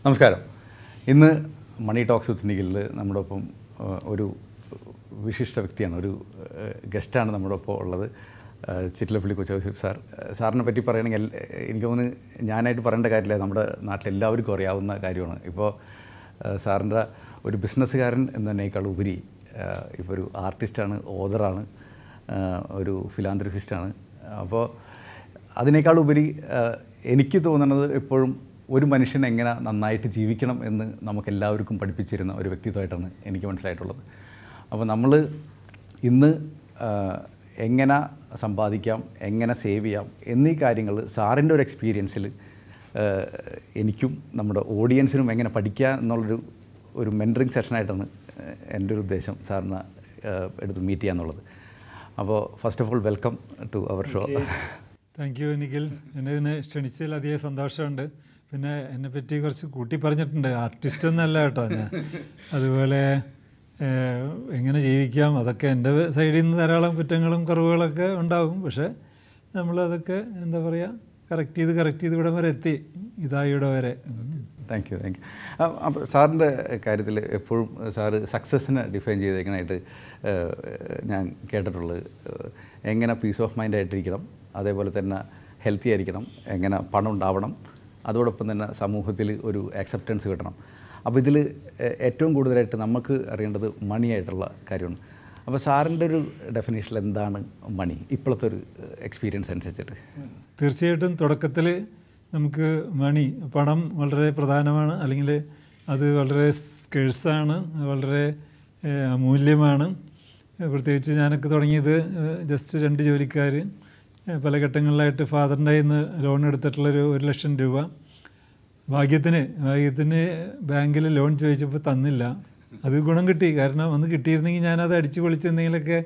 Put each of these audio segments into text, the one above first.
നമസ്കാരം. ഇന്ന് മണി talks with നിഖിലിൽ നമ്മുടെ ഒപ്പം ഒരു വിശിഷ്ട വ്യക്തിയാണ്, ഒരു ഗസ്റ്റാണ് നമ്മുടെ ഒപ്പം ഉള്ളത്. ചിറ്റിലപ്പള്ളി കൊച്ചോസെഫ് സാർ. സാറിനെ പറ്റി പറയുകയാണെങ്കിൽ എനിക്ക് തോന്നുന്നു ഞാനായിട്ട് പറയേണ്ട കാര്യമില്ല, നമ്മുടെ നാട്ടിലെല്ലാവർക്കും അറിയാവുന്ന കാര്യമാണ്. ഇപ്പോൾ സാറിൻ്റെ ഒരു ബിസിനസ്സുകാരൻ എന്നതിനേക്കാൾ ഉപരി ഇപ്പോൾ ഒരു ആർട്ടിസ്റ്റാണ്, ഓതറാണ്, ഒരു ഫിലാന്ത്രഫിസ്റ്റാണ്. അപ്പോൾ അതിനേക്കാൾ ഉപരി എനിക്ക് തോന്നുന്നത് എപ്പോഴും ഒരു മനുഷ്യൻ എങ്ങനെ നന്നായിട്ട് ജീവിക്കണം എന്ന് നമുക്കെല്ലാവർക്കും പഠിപ്പിച്ചിരുന്ന ഒരു വ്യക്തിത്വമായിട്ടാണ് എനിക്ക് മനസ്സിലായിട്ടുള്ളത്. അപ്പോൾ നമ്മൾ ഇന്ന് എങ്ങനെ സമ്പാദിക്കാം, എങ്ങനെ സേവ് ചെയ്യാം എന്നീ കാര്യങ്ങൾ സാറിൻ്റെ ഒരു എക്സ്പീരിയൻസിൽ എനിക്കും നമ്മുടെ ഓഡിയൻസിനും എങ്ങനെ പഠിക്കുക എന്നുള്ളൊരു മെൻറ്ററിങ് സെഷനായിട്ടാണ് എൻ്റെ ഒരു ഉദ്ദേശം സാറിന് എടുത്ത് മീറ്റ് ചെയ്യുക എന്നുള്ളത്. അപ്പോൾ first of all welcome to our show. Thank you Nikhil. എന്നെ ഇതിന് ക്ഷണിച്ചതിൽ അധികം സന്തോഷമുണ്ട്. പിന്നെ എന്നെപ്പറ്റി കുറച്ച് കൂട്ടി പറഞ്ഞിട്ടുണ്ട്. ആർട്ടിസ്റ്റ് ഒന്നല്ല കേട്ടോ ഞാൻ. അതുപോലെ എങ്ങനെ ജീവിക്കാം, അതൊക്കെ എൻ്റെ സൈഡിൽ നിന്ന് ധാരാളം കുറ്റങ്ങളും കുറവുകളൊക്കെ ഉണ്ടാകും. പക്ഷേ നമ്മളതൊക്കെ എന്താ പറയുക, കറക്റ്റ് ചെയ്ത് ഇവിടെ വരെ എത്തി, ഇവിടെ വരെ. Thank you. അപ്പോൾ സാറിൻ്റെ കാര്യത്തിൽ എപ്പോഴും സാറ് സക്സസ്സിനെ ഡിഫൈൻ ചെയ്തേക്കാനായിട്ട് ഞാൻ കേട്ടിട്ടുള്ളത് എങ്ങനെ പീസ് ഓഫ് മൈൻഡ് ആയിട്ടിരിക്കണം, അതേപോലെ തന്നെ ഹെൽത്തി ആയിരിക്കണം, എങ്ങനെ പണം ഉണ്ടാവണം, അതോടൊപ്പം തന്നെ സമൂഹത്തിൽ ഒരു ആക്സെപ്റ്റൻസ് കിട്ടണം. അപ്പോൾ ഇതിൽ ഏറ്റവും കൂടുതലായിട്ട് നമുക്ക് അറിയേണ്ടത് മണിയായിട്ടുള്ള കാര്യമാണ്. അപ്പോൾ സാറിൻ്റെ ഒരു ഡെഫിനേഷനിൽ എന്താണ് മണി ഇപ്പോഴത്തെ ഒരു എക്സ്പീരിയൻസ് അനുസരിച്ചിട്ട്? തീർച്ചയായിട്ടും തുടക്കത്തിൽ നമുക്ക് മണി, പണം വളരെ പ്രധാനമാണ്, അല്ലെങ്കിൽ അത് വളരെ സ്കേഴ്സാണ്, വളരെ അമൂല്യമാണ്. പ്രത്യേകിച്ച് ഞാനൊക്കെ തുടങ്ങിയത് ജസ്റ്റ് 2 ജോലിക്കാർ, പല ഘട്ടങ്ങളിലായിട്ട് ഫാദറിൻ്റെ കയ്യിൽ നിന്ന് ലോൺ എടുത്തിട്ടുള്ളൊരു 1 ലക്ഷം രൂപ. ഭാഗ്യത്തിന് ബാങ്കിൽ ലോൺ ചോദിച്ചപ്പോൾ തന്നില്ല. അത് ഗുണം കിട്ടി. കാരണം ഒന്ന് കിട്ടിയിരുന്നെങ്കിൽ ഞാനത് അടിച്ചു പൊളിച്ച് എന്തെങ്കിലുമൊക്കെ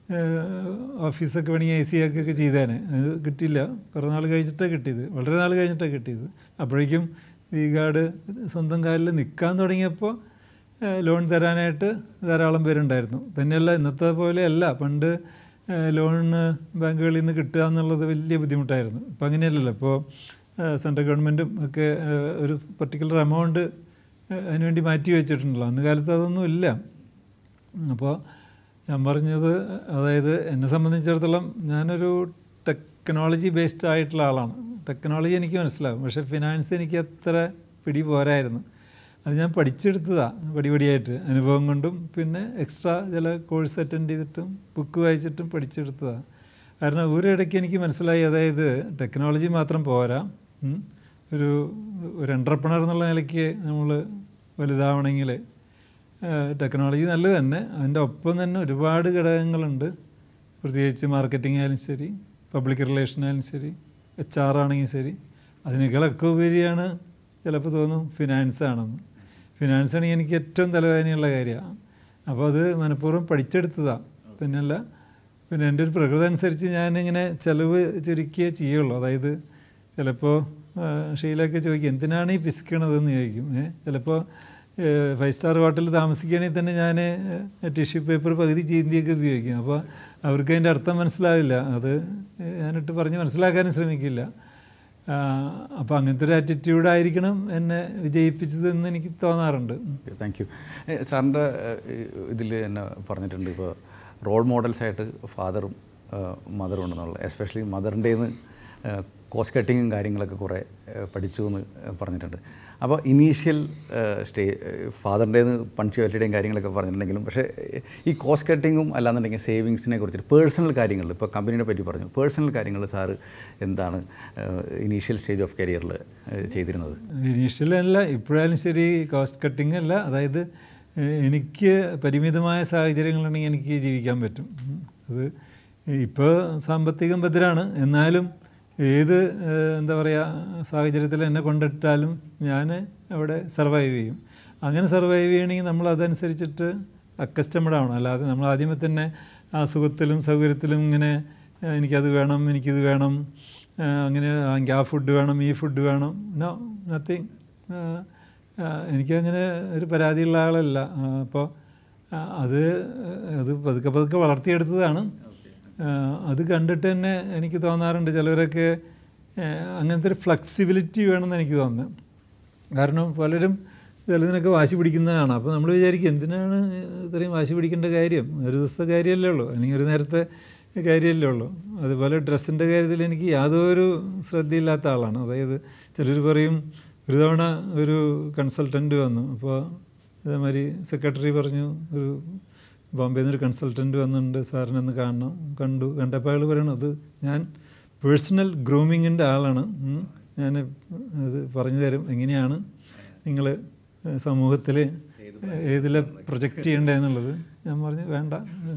ഓഫീസൊക്കെ വേണമെങ്കിൽ AC ആക്കുകയൊക്കെ ചെയ്തേനെ. അത് കിട്ടിയില്ല. കുറേ നാൾ കഴിഞ്ഞിട്ടാണ് കിട്ടിയത്, വളരെ നാൾ കഴിഞ്ഞിട്ടാണ് കിട്ടിയത്. അപ്പോഴേക്കും വീഗാർഡ് സ്വന്തം കാലിൽ നിൽക്കാൻ തുടങ്ങിയപ്പോൾ ലോൺ തരാനായിട്ട് ധാരാളം പേരുണ്ടായിരുന്നു. തന്നെയല്ല, ഇന്നത്തെ പോലെയല്ല, പണ്ട് ലോണ് ബാങ്കുകളിൽ നിന്ന് കിട്ടുക എന്നുള്ളത് വലിയ ബുദ്ധിമുട്ടായിരുന്നു. ഇപ്പോൾ അങ്ങനെയല്ലല്ലോ. ഇപ്പോൾ സെൻട്രൽ ഗവൺമെൻറ്റും ഒക്കെ ഒരു പർട്ടിക്കുലർ എമൗണ്ട് അതിനുവേണ്ടി മാറ്റി വെച്ചിട്ടുണ്ടല്ലോ. അന്ന് കാലത്ത് അതൊന്നും ഇല്ല. അപ്പോൾ ഞാൻ പറഞ്ഞത്, അതായത് എന്നെ സംബന്ധിച്ചിടത്തോളം ഞാനൊരു ടെക്നോളജി ബേസ്ഡ് ആയിട്ടുള്ള ആളാണ്. ടെക്നോളജി എനിക്ക് മനസ്സിലാകും, പക്ഷേ ഫിനാൻസ് എനിക്ക് അത്ര പിടി പോരായിരുന്നു. അത് ഞാൻ പഠിച്ചെടുത്തതാണ് പടിപടിയായിട്ട്, അനുഭവം കൊണ്ടും പിന്നെ എക്സ്ട്രാ ചില കോഴ്സ് അറ്റൻഡ് ചെയ്തിട്ടും ബുക്ക് വായിച്ചിട്ടും പഠിച്ചെടുത്തതാണ്. കാരണം ഒരിടയ്ക്ക് എനിക്ക് മനസ്സിലായി, അതായത് ടെക്നോളജി മാത്രം പോരാ, ഒരു എൻ്റർപ്രണർ എന്നുള്ള നിലയ്ക്ക് നമ്മൾ വലുതാവണമെങ്കിൽ ടെക്നോളജി നല്ലത് തന്നെ, അതിൻ്റെ ഒപ്പം തന്നെ ഒരുപാട് ഘടകങ്ങളുണ്ട്. പ്രത്യേകിച്ച് മാർക്കറ്റിംഗ് ആയാലും ശരി, പബ്ലിക് റിലേഷൻ ആയാലും ശരി, HR ആണെങ്കിലും ശരി, അതിനേക്കാളൊക്കെ ഉപരിയാണ് ചിലപ്പോൾ തോന്നും ഫിനാൻസാണെന്ന്. ഫിനാൻസാണെങ്കിൽ എനിക്ക് ഏറ്റവും തലവേദനയുള്ള കാര്യമാണ്. അപ്പോൾ അത് മനഃപൂർവ്വം പഠിച്ചെടുത്തതാണ്. പിന്നല്ല, പിന്നെ എൻ്റെ ഒരു പ്രകൃതി അനുസരിച്ച് ഞാനിങ്ങനെ ചിലവ് ചുരുക്കിയേ ചെയ്യുള്ളൂ. അതായത് ചിലപ്പോൾ ഷീലൊക്കെ ചോദിക്കും, എന്തിനാണ് ഈ പിസിക്കണതെന്ന് ചോദിക്കും. ചിലപ്പോൾ 5 സ്റ്റാർ ഹോട്ടലിൽ താമസിക്കുകയാണെങ്കിൽ തന്നെ ഞാൻ ടിഷ്യൂ പേപ്പർ പകുതി ചീന്തിയൊക്കെ ഉപയോഗിക്കും. അപ്പോൾ അവർക്ക് അതിൻ്റെ അർത്ഥം മനസ്സിലാവില്ല. അത് ഞാനിട്ട് പറഞ്ഞ് മനസ്സിലാക്കാനും ശ്രമിക്കില്ല. അപ്പോൾ അങ്ങനത്തെ ഒരു ആറ്റിറ്റ്യൂഡായിരിക്കണം എന്നെ വിജയിപ്പിച്ചതെന്ന് എനിക്ക് തോന്നാറുണ്ട്. Thank you. സാറിൻ്റെ ഇതിൽ എന്നെ പറഞ്ഞിട്ടുണ്ട്, ഇപ്പോൾ റോൾ മോഡൽസായിട്ട് ഫാദറും മദറും ഉണ്ടെന്നുള്ളത്. എസ്പെഷ്യലി മദറിൻ്റെന്ന് കോസ്റ്റ് കട്ടിങ്ങും കാര്യങ്ങളൊക്കെ കുറേ പഠിച്ചു എന്ന് പറഞ്ഞിട്ടുണ്ട്. അപ്പോൾ ഇനീഷ്യൽ ഫാദറിൻ്റെന്ന് പഞ്ച്വാലിറ്റിയുടെയും കാര്യങ്ങളൊക്കെ പറഞ്ഞിട്ടുണ്ടെങ്കിലും, പക്ഷേ ഈ കോസ്റ്റ് കട്ടിങ്ങും അല്ലാന്നുണ്ടെങ്കിൽ സേവിങ്സിനെ കുറിച്ചിട്ട് പേഴ്സണൽ കാര്യങ്ങൾ, ഇപ്പോൾ കമ്പനിയെ പറ്റി പറഞ്ഞു, പേഴ്സണൽ കാര്യങ്ങൾ സാറ് എന്താണ് ഇനീഷ്യൽ സ്റ്റേജ് ഓഫ് കരിയറിൽ ചെയ്തിരുന്നത്? ഇനീഷ്യലല്ല, ഇപ്പോഴായാലും ശരി കോസ്റ്റ് കട്ടിങ് അല്ല. അതായത് എനിക്ക് പരിമിതമായ സാഹചര്യങ്ങളുണ്ടെങ്കിൽ എനിക്ക് ജീവിക്കാൻ പറ്റും. അത് ഇപ്പോൾ സാമ്പത്തികം ഭദ്രമാണ്, എന്നാലും ഏത് എന്താ പറയുക സാഹചര്യത്തിൽ എന്നെ കൊണ്ടിട്ടാലും ഞാൻ അവിടെ സർവൈവ് ചെയ്യും. അങ്ങനെ സർവൈവ് ചെയ്യണമെങ്കിൽ നമ്മൾ അതനുസരിച്ചിട്ട് അക്കസ്റ്റമഡ് ആവണം. അല്ലാതെ നമ്മൾ ആദ്യമേ തന്നെ ആ സുഖത്തിലും സൗകര്യത്തിലും ഇങ്ങനെ എനിക്കത് വേണം, എനിക്കിത് വേണം, അങ്ങനെ ആ ഫുഡ് വേണം, ഈ ഫുഡ് വേണം, നോ നത്തിങ്. എനിക്കങ്ങനെ ഒരു പരാതിയുള്ള ആളല്ല. അപ്പോൾ അത് പതുക്കെ വളർത്തിയെടുത്തതാണ്. അത് കണ്ടിട്ട് തന്നെ എനിക്ക് തോന്നാറുണ്ട് ചിലവരൊക്കെ അങ്ങനത്തെ ഒരു ഫ്ലെക്സിബിലിറ്റി വേണമെന്ന് എനിക്ക് തോന്നുന്നു. കാരണം പലരും ചിലതിനൊക്കെ വാശി പിടിക്കുന്നതാണ്. അപ്പോൾ നമ്മൾ വിചാരിക്കും എന്തിനാണ് ഇത്രയും വാശി പിടിക്കേണ്ട കാര്യം, ഒരു ദിവസത്തെ കാര്യമല്ലേ ഉള്ളൂ, അല്ലെങ്കിൽ ഒരു നേരത്തെ കാര്യമല്ലേ ഉള്ളൂ. അതുപോലെ ഡ്രസ്സിൻ്റെ കാര്യത്തിൽ എനിക്ക് യാതൊരു ശ്രദ്ധയില്ലാത്ത ആളാണ്. അതായത് ചിലർ പറയും, ഒരു തവണ ഒരു കൺസൾട്ടൻറ്റ് വന്നു, അപ്പോൾ അതേമാതിരി സെക്രട്ടറി പറഞ്ഞു ഒരു ബോംബെയിൽ നിന്നൊരു കൺസൾട്ടൻറ്റ് വന്നിട്ടുണ്ട്, സാറിനൊന്ന് കാണണം. കണ്ടപ്പോൾ അയാൾ പറയണം, അത് ഞാൻ പേഴ്സണൽ ഗ്രൂമിങ്ങിൻ്റെ ആളാണ്, ഞാൻ അത് പറഞ്ഞു തരും എങ്ങനെയാണ് നിങ്ങൾ സമൂഹത്തിൽ ഏതിലെ പ്രൊജക്റ്റ് ചെയ്യേണ്ടതെന്നുള്ളത്. ഞാൻ പറഞ്ഞു വേണ്ട,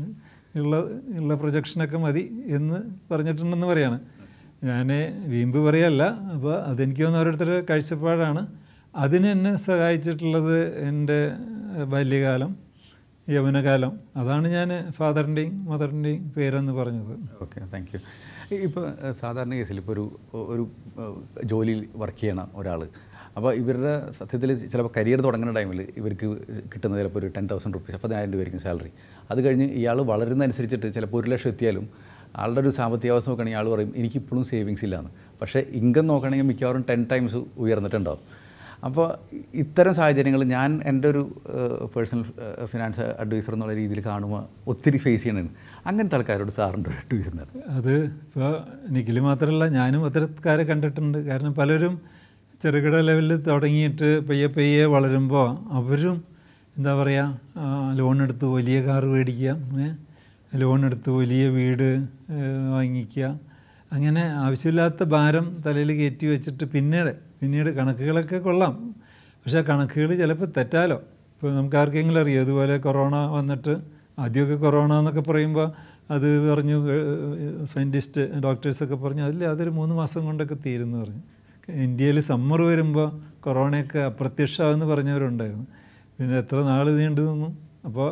ഉള്ള പ്രൊജക്ഷനൊക്കെ മതി എന്ന് പറഞ്ഞിട്ടുണ്ടെന്ന് പറയാണ്. ഞാൻ വീമ്പ് പറയല്ല. അപ്പോൾ അതെനിക്ക് തോന്നുന്ന ഓരോരുത്തരുടെ കാഴ്ചപ്പാടാണ്. അതിന് എന്നെ സഹായിച്ചിട്ടുള്ളത് എൻ്റെ ബാല്യകാലം, യൗവനകാലം. അതാണ് ഞാൻ ഫാദറിൻ്റെയും മദറിൻ്റെയും പേരെന്ന് പറഞ്ഞത്. Okay, thank you. ഇപ്പോൾ സാധാരണ കേസിൽ ഇപ്പോൾ ഒരു ജോലിയിൽ വർക്ക് ചെയ്യണ ഒരാൾ, അപ്പോൾ ഇവരുടെ സത്യത്തിൽ ചിലപ്പോൾ കരിയർ തുടങ്ങുന്ന ടൈമിൽ ഇവർക്ക് കിട്ടുന്നത് ചിലപ്പോൾ ഒരു 10,000 റുപ്പീസ്, അപ്പോൾ 10,000 രൂപയായിരിക്കും സാലറി. അത് കഴിഞ്ഞ് ഇയാൾ വളരുന്നതനുസരിച്ചിട്ട് ചിലപ്പോൾ 1 ലക്ഷം എത്തിയാലും ആളുടെ ഒരു സാമ്പത്തിക അവസ്ഥ നോക്കുകയാണെങ്കിൽ ആൾ പറയും എനിക്കിപ്പോഴും സേവിങ്സ് ഇല്ലയെന്ന്. പക്ഷേ ഇൻകം നോക്കുകയാണെങ്കിൽ മിക്കവാറും 10 ടൈംസ് ഉയർന്നിട്ടുണ്ടാവും. അപ്പോൾ ഇത്തരം സാഹചര്യങ്ങൾ ഞാൻ എൻ്റെ ഒരു പേഴ്സണൽ ഫിനാൻസ് അഡ്വൈസർ എന്നുള്ള രീതിയിൽ കാണുമ്പോൾ ഒത്തിരി ഫേസ് ചെയ്യണമെന്ന്. അങ്ങനത്തെ ആൾക്കാരോട് സാറിൻ്റെ ഒരു അഡ്വൈസ് എന്താണ്? അത് ഇപ്പോൾ നിഖിൽ മാത്രമല്ല, ഞാനും അത്തരക്കാരെ കണ്ടിട്ടുണ്ട്. കാരണം പലരും ചെറുകിട ലെവലിൽ തുടങ്ങിയിട്ട് പയ്യെ വളരുമ്പോൾ അവരും എന്താ പറയുക, ലോണെടുത്ത് വലിയ കാർ മേടിക്കുക, ലോണെടുത്ത് വലിയ വീട് വാങ്ങിക്കുക, അങ്ങനെ ആവശ്യമില്ലാത്ത ഭാരം തലയിൽ കയറ്റി വെച്ചിട്ട് പിന്നീട് കണക്കുകളൊക്കെ കൊള്ളാം, പക്ഷേ ആ കണക്കുകൾ ചിലപ്പോൾ തെറ്റാലോ. ഇപ്പോൾ നമുക്ക് ആർക്കെങ്കിലും അറിയാം, അതുപോലെ കൊറോണ വന്നിട്ട് ആദ്യമൊക്കെ കൊറോണ എന്നൊക്കെ പറയുമ്പോൾ അത് പറഞ്ഞു സയൻറ്റിസ്റ്റ് ഡോക്ടേഴ്സൊക്കെ പറഞ്ഞു അതൊരു 3 മാസം കൊണ്ടൊക്കെ തീരുമെന്ന് പറഞ്ഞു. ഇന്ത്യയിൽ സമ്മർ വരുമ്പോൾ കൊറോണയൊക്കെ അപ്രത്യക്ഷമാകുമെന്ന് പറഞ്ഞവരുണ്ടായിരുന്നു. പിന്നെ എത്ര നാൾ നീണ്ടു നിന്നു. അപ്പോൾ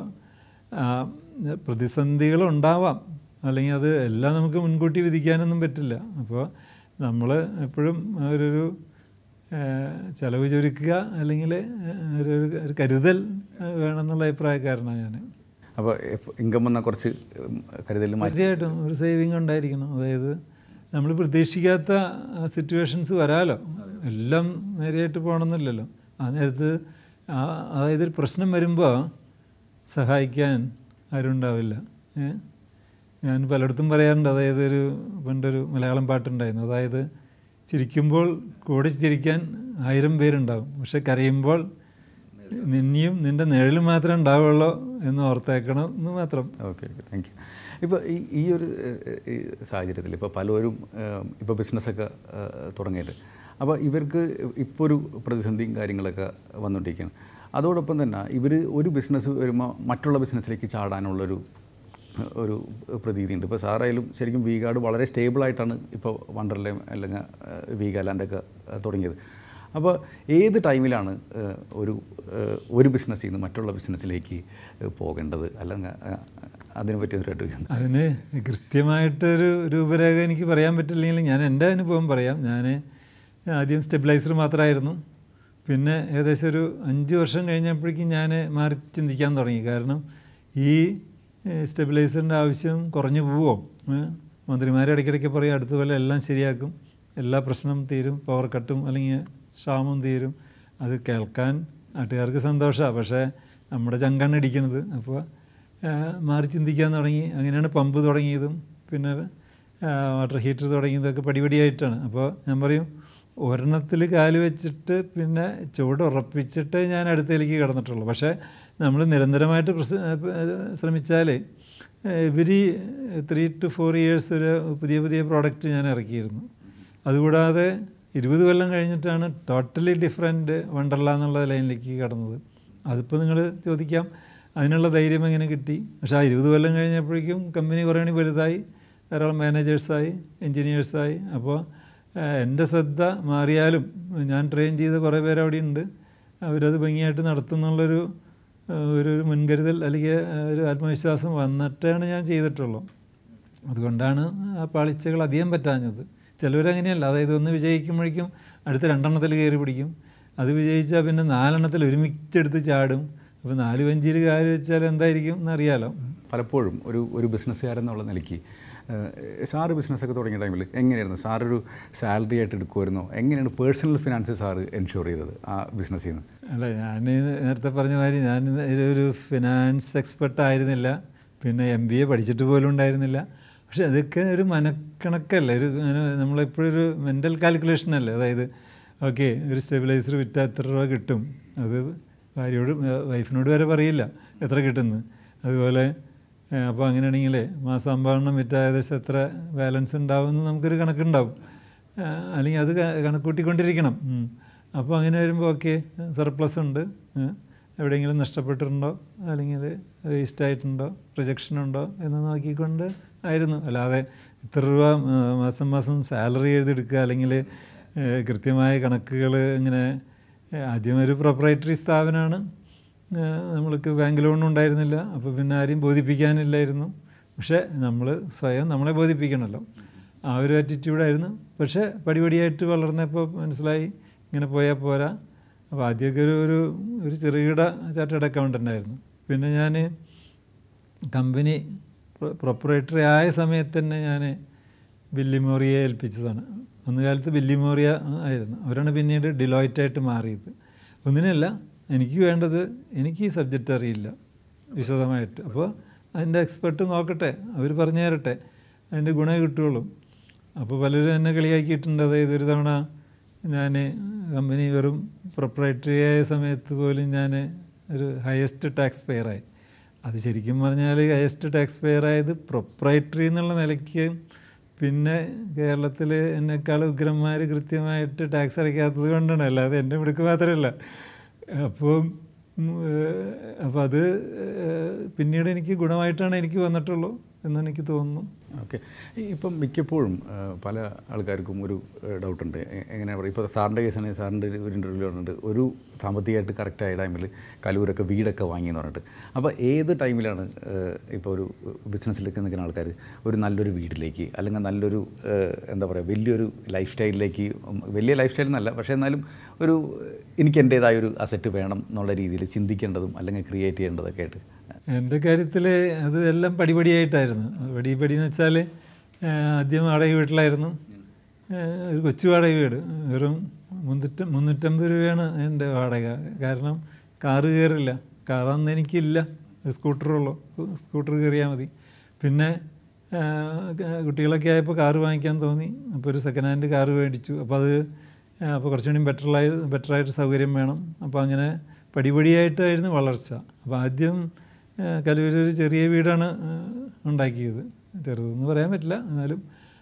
പ്രതിസന്ധികളുണ്ടാവാം, അല്ലെങ്കിൽ അത് എല്ലാം നമുക്ക് മുൻകൂട്ടി വിധിക്കാനൊന്നും പറ്റില്ല. അപ്പോൾ നമ്മൾ എപ്പോഴും ഒരു ചിലവ് ചുരുക്കുക, അല്ലെങ്കിൽ ഒരു കരുതൽ വേണമെന്നുള്ള അഭിപ്രായക്കാരനാണ് ഞാൻ. അപ്പോൾ ഇൻകം വന്നാൽ കുറച്ച് കരുതൽ തീർച്ചയായിട്ടും ഒരു സേവിങ് ഉണ്ടായിരിക്കണം. അതായത് നമ്മൾ പ്രതീക്ഷിക്കാത്ത സിറ്റുവേഷൻസ് വരാമല്ലോ, എല്ലാം നേരെയായിട്ട് പോകണമെന്നില്ലല്ലോ. ആ നേരത്ത് അതായത് ഒരു പ്രശ്നം വരുമ്പോൾ സഹായിക്കാൻ ആരും ഉണ്ടാവില്ല. ഞാൻ പലയിടത്തും പറയാറുണ്ട്, അതായത് പണ്ടൊരു മലയാളം പാട്ടുണ്ടായിരുന്നു, അതായത് ചിരിക്കുമ്പോൾ കൂടെ ചിരിക്കാൻ 1000 പേരുണ്ടാവും, പക്ഷെ കരയുമ്പോൾ നിന്നെയും നിൻ്റെ നിഴലും മാത്രമേ ഉണ്ടാവുള്ളൂ എന്ന് ഓർത്തേക്കണം എന്ന് മാത്രം. Okay, thank you. ഇപ്പോൾ ഈ ഒരു സാഹചര്യത്തിൽ ഇപ്പോൾ പലരും ഇപ്പോൾ ബിസിനസ്സൊക്കെ തുടങ്ങിയിട്ട്, അപ്പോൾ ഇവർക്ക് ഇപ്പോൾ ഒരു പ്രതിസന്ധിയും കാര്യങ്ങളൊക്കെ വന്നുകൊണ്ടിരിക്കുകയാണ്. അതോടൊപ്പം തന്നെ ഇവർ ഒരു ബിസിനസ് വരുമ്പോൾ മറ്റുള്ള ബിസിനസ്സിലേക്ക് ചാടാനുള്ളൊരു പ്രതീതിയുണ്ട്. ഇപ്പോൾ സാറായാലും ശരിക്കും വീഗാർഡ് വളരെ സ്റ്റേബിളായിട്ടാണ് ഇപ്പോൾ വണ്ടർലയം അല്ലെങ്കിൽ വീഗാലാൻഡൊക്കെ തുടങ്ങിയത്. അപ്പോൾ ഏത് ടൈമിലാണ് ഒരു ബിസിനസ്സിൽ നിന്ന് മറ്റുള്ള ബിസിനസ്സിലേക്ക് പോകേണ്ടത്, അല്ലെങ്കിൽ അതിനെ പറ്റി ഒരു അഡ്വൈസ്? അതിന് കൃത്യമായിട്ടൊരു രൂപരേഖ എനിക്ക് പറയാൻ പറ്റില്ലെങ്കിൽ ഞാൻ എൻ്റെ അനുഭവം പറയാം. ഞാൻ ആദ്യം സ്റ്റെബിലൈസർ മാത്രമായിരുന്നു. പിന്നെ ഏകദേശം ഒരു 5 വർഷം കഴിഞ്ഞപ്പോഴേക്കും ഞാൻ മാറി ചിന്തിക്കാൻ തുടങ്ങി. കാരണം ഈ സ്റ്റെബിലൈസറിൻ്റെ ആവശ്യം കുറഞ്ഞു പോവോ? മന്ത്രിമാർ ഇടയ്ക്കിടയ്ക്ക് പറയും അടുത്ത പോലെ എല്ലാം ശരിയാക്കും, എല്ലാ പ്രശ്നം തീരും, പവർ കട്ടും അല്ലെങ്കിൽ ക്ഷാമം തീരും. അത് കേൾക്കാൻ നാട്ടുകാർക്ക് സന്തോഷമാണ്, പക്ഷേ നമ്മുടെ ചങ്കാണ് ഇടിക്കുന്നത്. അപ്പോൾ മാറി ചിന്തിക്കാൻ തുടങ്ങി. അങ്ങനെയാണ് പമ്പ് തുടങ്ങിയതും പിന്നെ വാട്ടർ ഹീറ്റർ തുടങ്ങിയതൊക്കെ പടിപടിയായിട്ടാണ്. അപ്പോൾ ഞാൻ പറയും ഒരെണ്ണത്തിൽ കാല് വെച്ചിട്ട് പിന്നെ ചുവട് ഉറപ്പിച്ചിട്ടേ ഞാൻ അടുത്തേക്ക് കടന്നിട്ടുള്ളൂ. പക്ഷേ നമ്മൾ നിരന്തരമായിട്ട് ശ്രമിച്ചാൽ എവരി 3 to 4 years ഒരു പുതിയ പ്രോഡക്റ്റ് ഞാൻ ഇറക്കിയിരുന്നു. അതുകൂടാതെ 20 കൊല്ലം കഴിഞ്ഞിട്ടാണ് ടോട്ടലി ഡിഫറെൻറ്റ് വണ്ടർല എന്നുള്ള ലൈനിലേക്ക് കടന്നത്. അതിപ്പോൾ നിങ്ങൾ ചോദിക്കാം അതിനുള്ള ധൈര്യം എങ്ങനെ കിട്ടി. പക്ഷേ ആ 20 കൊല്ലം കഴിഞ്ഞപ്പോഴേക്കും കമ്പനി കുറേ വലുതായി, ധാരാളം മാനേജേഴ്സായി, എൻജിനീയേഴ്സായി. അപ്പോൾ എൻ്റെ ശ്രദ്ധ മാറിയാലും ഞാൻ ട്രെയിൻ ചെയ്ത കുറേ പേര് അവിടെ ഉണ്ട്, അവരത് ഭംഗിയായിട്ട് നടത്തുന്നുള്ളൊരു മുൻകരുതൽ അല്ലെങ്കിൽ ഒരു ആത്മവിശ്വാസം വന്നിട്ടാണ് ഞാൻ ചെയ്തിട്ടുള്ളൂ. അതുകൊണ്ടാണ് ആ പാളിച്ചകൾ അധികം പറ്റാഞ്ഞത്. ചിലവരങ്ങനെയല്ല, അതായത് ഒന്ന് വിജയിക്കുമ്പോഴേക്കും അടുത്ത 2 എണ്ണത്തിൽ കയറി പിടിക്കും. അത് വിജയിച്ചാൽ പിന്നെ 4 എണ്ണത്തിൽ ഒരുമിച്ചെടുത്ത് ചാടും. അപ്പോൾ 4 വഞ്ചിയിൽ കാല് വെച്ചാൽ എന്തായിരിക്കും എന്നറിയാലോ. പലപ്പോഴും ഒരു ബിസിനസ്സുകാരെന്നുള്ള നിലയ്ക്ക് സാറ് ബിസിനസ്സൊക്കെ തുടങ്ങിയ ടൈമിൽ എങ്ങനെയായിരുന്നു? സാറൊരു സാലറി ആയിട്ട് എടുക്കുമായിരുന്നോ? എങ്ങനെയാണ് പേഴ്സണൽ ഫിനാൻസ് സാറ് എൻഷുർ ചെയ്തത് ആ ബിസിനസ്സിൽ നിന്ന്? അല്ല, ഞാൻ നേരത്തെ പറഞ്ഞ മാതിരി ഞാൻ ഒരു ഫിനാൻസ് എക്സ്പെർട്ട് ആയിരുന്നില്ല, പിന്നെ MBA പഠിച്ചിട്ട് പോലും ഉണ്ടായിരുന്നില്ല. പക്ഷെ അതൊക്കെ ഒരു മനക്കണക്കല്ലേ, നമ്മളെപ്പോഴും ഒരു മെൻ്റൽ കാൽക്കുലേഷനല്ലേ. അതായത് ഓക്കെ, ഒരു സ്റ്റെബിലൈസർ വിറ്റാൽ എത്ര രൂപ കിട്ടും, അത് വൈഫിനോട് വരെ പറയില്ല എത്ര കിട്ടുന്നു. അതുപോലെ അപ്പോൾ അങ്ങനെയാണെങ്കിൽ മാസാമ്പാവണം വിറ്റാൽ ഏകദേശം എത്ര ബാലൻസ് ഉണ്ടാവുമെന്ന് നമുക്കൊരു കണക്കുണ്ടാവും, അല്ലെങ്കിൽ അത് കണക്കൂട്ടിക്കൊണ്ടിരിക്കണം. അപ്പോൾ അങ്ങനെ വരുമ്പോൾ ഓക്കെ, സർപ്ലസ് ഉണ്ട്, എവിടെയെങ്കിലും നഷ്ടപ്പെട്ടിട്ടുണ്ടോ അല്ലെങ്കിൽ വേസ്റ്റായിട്ടുണ്ടോ, റിജക്ഷൻ ഉണ്ടോ എന്ന് നോക്കിക്കൊണ്ട് ആയിരുന്നു. അല്ലാതെ ഇത്ര രൂപ മാസം മാസം സാലറി എഴുതിയെടുക്കുക അല്ലെങ്കിൽ കൃത്യമായ കണക്കുകൾ ഇങ്ങനെ. ആദ്യം ഒരു പ്രൊപ്രൈറ്ററി സ്ഥാപനമാണ്, നമ്മൾക്ക് ബാങ്ക് ലോണും ഉണ്ടായിരുന്നില്ല, അപ്പോൾ പിന്നെ ആരെയും ബോധിപ്പിക്കാനില്ലായിരുന്നു. പക്ഷേ നമ്മൾ സ്വയം നമ്മളെ ബോധിപ്പിക്കണമല്ലോ, ആ ഒരു ആറ്റിറ്റ്യൂഡായിരുന്നു. പക്ഷേ പടിപടിയായിട്ട് വളർന്നപ്പോൾ മനസ്സിലായി ഇങ്ങനെ പോയാൽ പോരാ. അപ്പോൾ ആദ്യമൊക്കെ ഒരു ചെറുകിട ചാർട്ടേഡ് അക്കൗണ്ടൻ്റ് ആയിരുന്നു. പിന്നെ ഞാൻ കമ്പനി പ്രൊപ്പറേറ്ററി ആയ സമയത്ത് തന്നെ ഞാൻ ബില്ലിമോറിയെ ഏൽപ്പിച്ചതാണ്. അന്ന് കാലത്ത് ബില്ലിമോറിയ ആയിരുന്നു, അവരാണ് പിന്നീട് ഡിലോയിറ്റായിട്ട് മാറിയത്. ഒന്നിനല്ല, എനിക്ക് വേണ്ടത്, എനിക്ക് ഈ സബ്ജക്റ്റ് അറിയില്ല വിശദമായിട്ട്, അപ്പോൾ അതിൻ്റെ എക്സ്പെർട്ട് നോക്കട്ടെ, അവർ പറഞ്ഞു തരട്ടെ, അതിൻ്റെ ഗുണം കിട്ടുകയുള്ളൂ. അപ്പോൾ പലരും എന്നെ കളിയാക്കിയിട്ടുണ്ട്. അതായത് ഒരു തവണ ഞാൻ കമ്പനി വെറും പ്രൊപ്പറേറ്ററി ആയ സമയത്ത് പോലും ഞാൻ ഒരു ഹയസ്റ്റ് ടാക്സ് പെയറായി. അത് ശരിക്കും പറഞ്ഞാൽ ഹയസ്റ്റ് ടാക്സ് പെയർ ആയത് പ്രൊപ്പറേറ്ററി എന്നുള്ള നിലയ്ക്ക്, പിന്നെ കേരളത്തിൽ എന്നെക്കാൾ ഉഗ്രന്മാർ കൃത്യമായിട്ട് ടാക്സ് അടയ്ക്കാത്തത് കൊണ്ടാണ്, അല്ലാതെ എൻ്റെ മിടുക്ക് മാത്രമല്ല. അപ്പോൾ അത് പിന്നീട് എനിക്ക് ഗുണമായിട്ടാണ് എനിക്ക് വന്നിട്ടുള്ളൂ എന്നെനിക്ക് തോന്നുന്നു. ഓക്കെ, ഇപ്പം മിക്കപ്പോഴും പല ആൾക്കാർക്കും ഒരു ഡൗട്ടുണ്ട്. എങ്ങനെയാണ് പറയുക, ഇപ്പോൾ സാറിൻ്റെ കേസാണെങ്കിൽ സാറിൻ്റെ ഒരു ഇൻ്റർവ്യൂ പറഞ്ഞിട്ട് ഒരു സാമ്പത്തികമായിട്ട് കറക്റ്റായ ടൈമിൽ കലൂരൊക്കെ വീടൊക്കെ വാങ്ങിയെന്ന് പറഞ്ഞിട്ട്, അപ്പോൾ ഏത് ടൈമിലാണ് ഇപ്പോൾ ഒരു ബിസിനസ്സിലേക്ക് നിൽക്കുന്ന ആൾക്കാർ ഒരു നല്ലൊരു വീട്ടിലേക്ക് അല്ലെങ്കിൽ നല്ലൊരു എന്താ പറയുക വലിയൊരു ലൈഫ് സ്റ്റൈലിലേക്ക്, വലിയ ലൈഫ് സ്റ്റൈൽ എന്നല്ല പക്ഷേ എന്നാലും ഒരു എനിക്ക് എൻ്റേതായൊരു അസറ്റ് വേണം എന്നുള്ള രീതിയിൽ ചിന്തിക്കേണ്ടതും അല്ലെങ്കിൽ ക്രിയേറ്റ് ചെയ്യേണ്ടതൊക്കെ ആയിട്ട്? എൻ്റെ കാര്യത്തിൽ അത് എല്ലാം പടിപടിയായിട്ടായിരുന്നു. പടി എന്ന് വെച്ചാൽ ആദ്യം വാടക വീട്ടിലായിരുന്നു, ഒരു കൊച്ചു വാടക വീട്, വെറും 350 രൂപയാണ് എൻ്റെ വാടക. കാരണം കാറ് കയറില്ല, കാറന്ന് എനിക്കില്ല, സ്കൂട്ടറുള്ളൂ, സ്കൂട്ടർ കയറിയാൽ മതി. പിന്നെ കുട്ടികളൊക്കെ ആയപ്പോൾ കാറ് വാങ്ങിക്കാൻ തോന്നി, അപ്പോൾ ഒരു സെക്കൻഡ് ഹാൻഡ് കാറ് മേടിച്ചു. അപ്പോൾ കുറച്ചുകൂടി ബെറ്ററായിട്ട് സൗകര്യം വേണം. അപ്പോൾ അങ്ങനെ പടിപടിയായിട്ടായിരുന്നു വളർച്ച. അപ്പോൾ ആദ്യം കലൂരൊരു ചെറിയ വീടാണ് ഉണ്ടാക്കിയത്, ചെറുതെന്ന് പറയാൻ പറ്റില്ല, എന്നാലും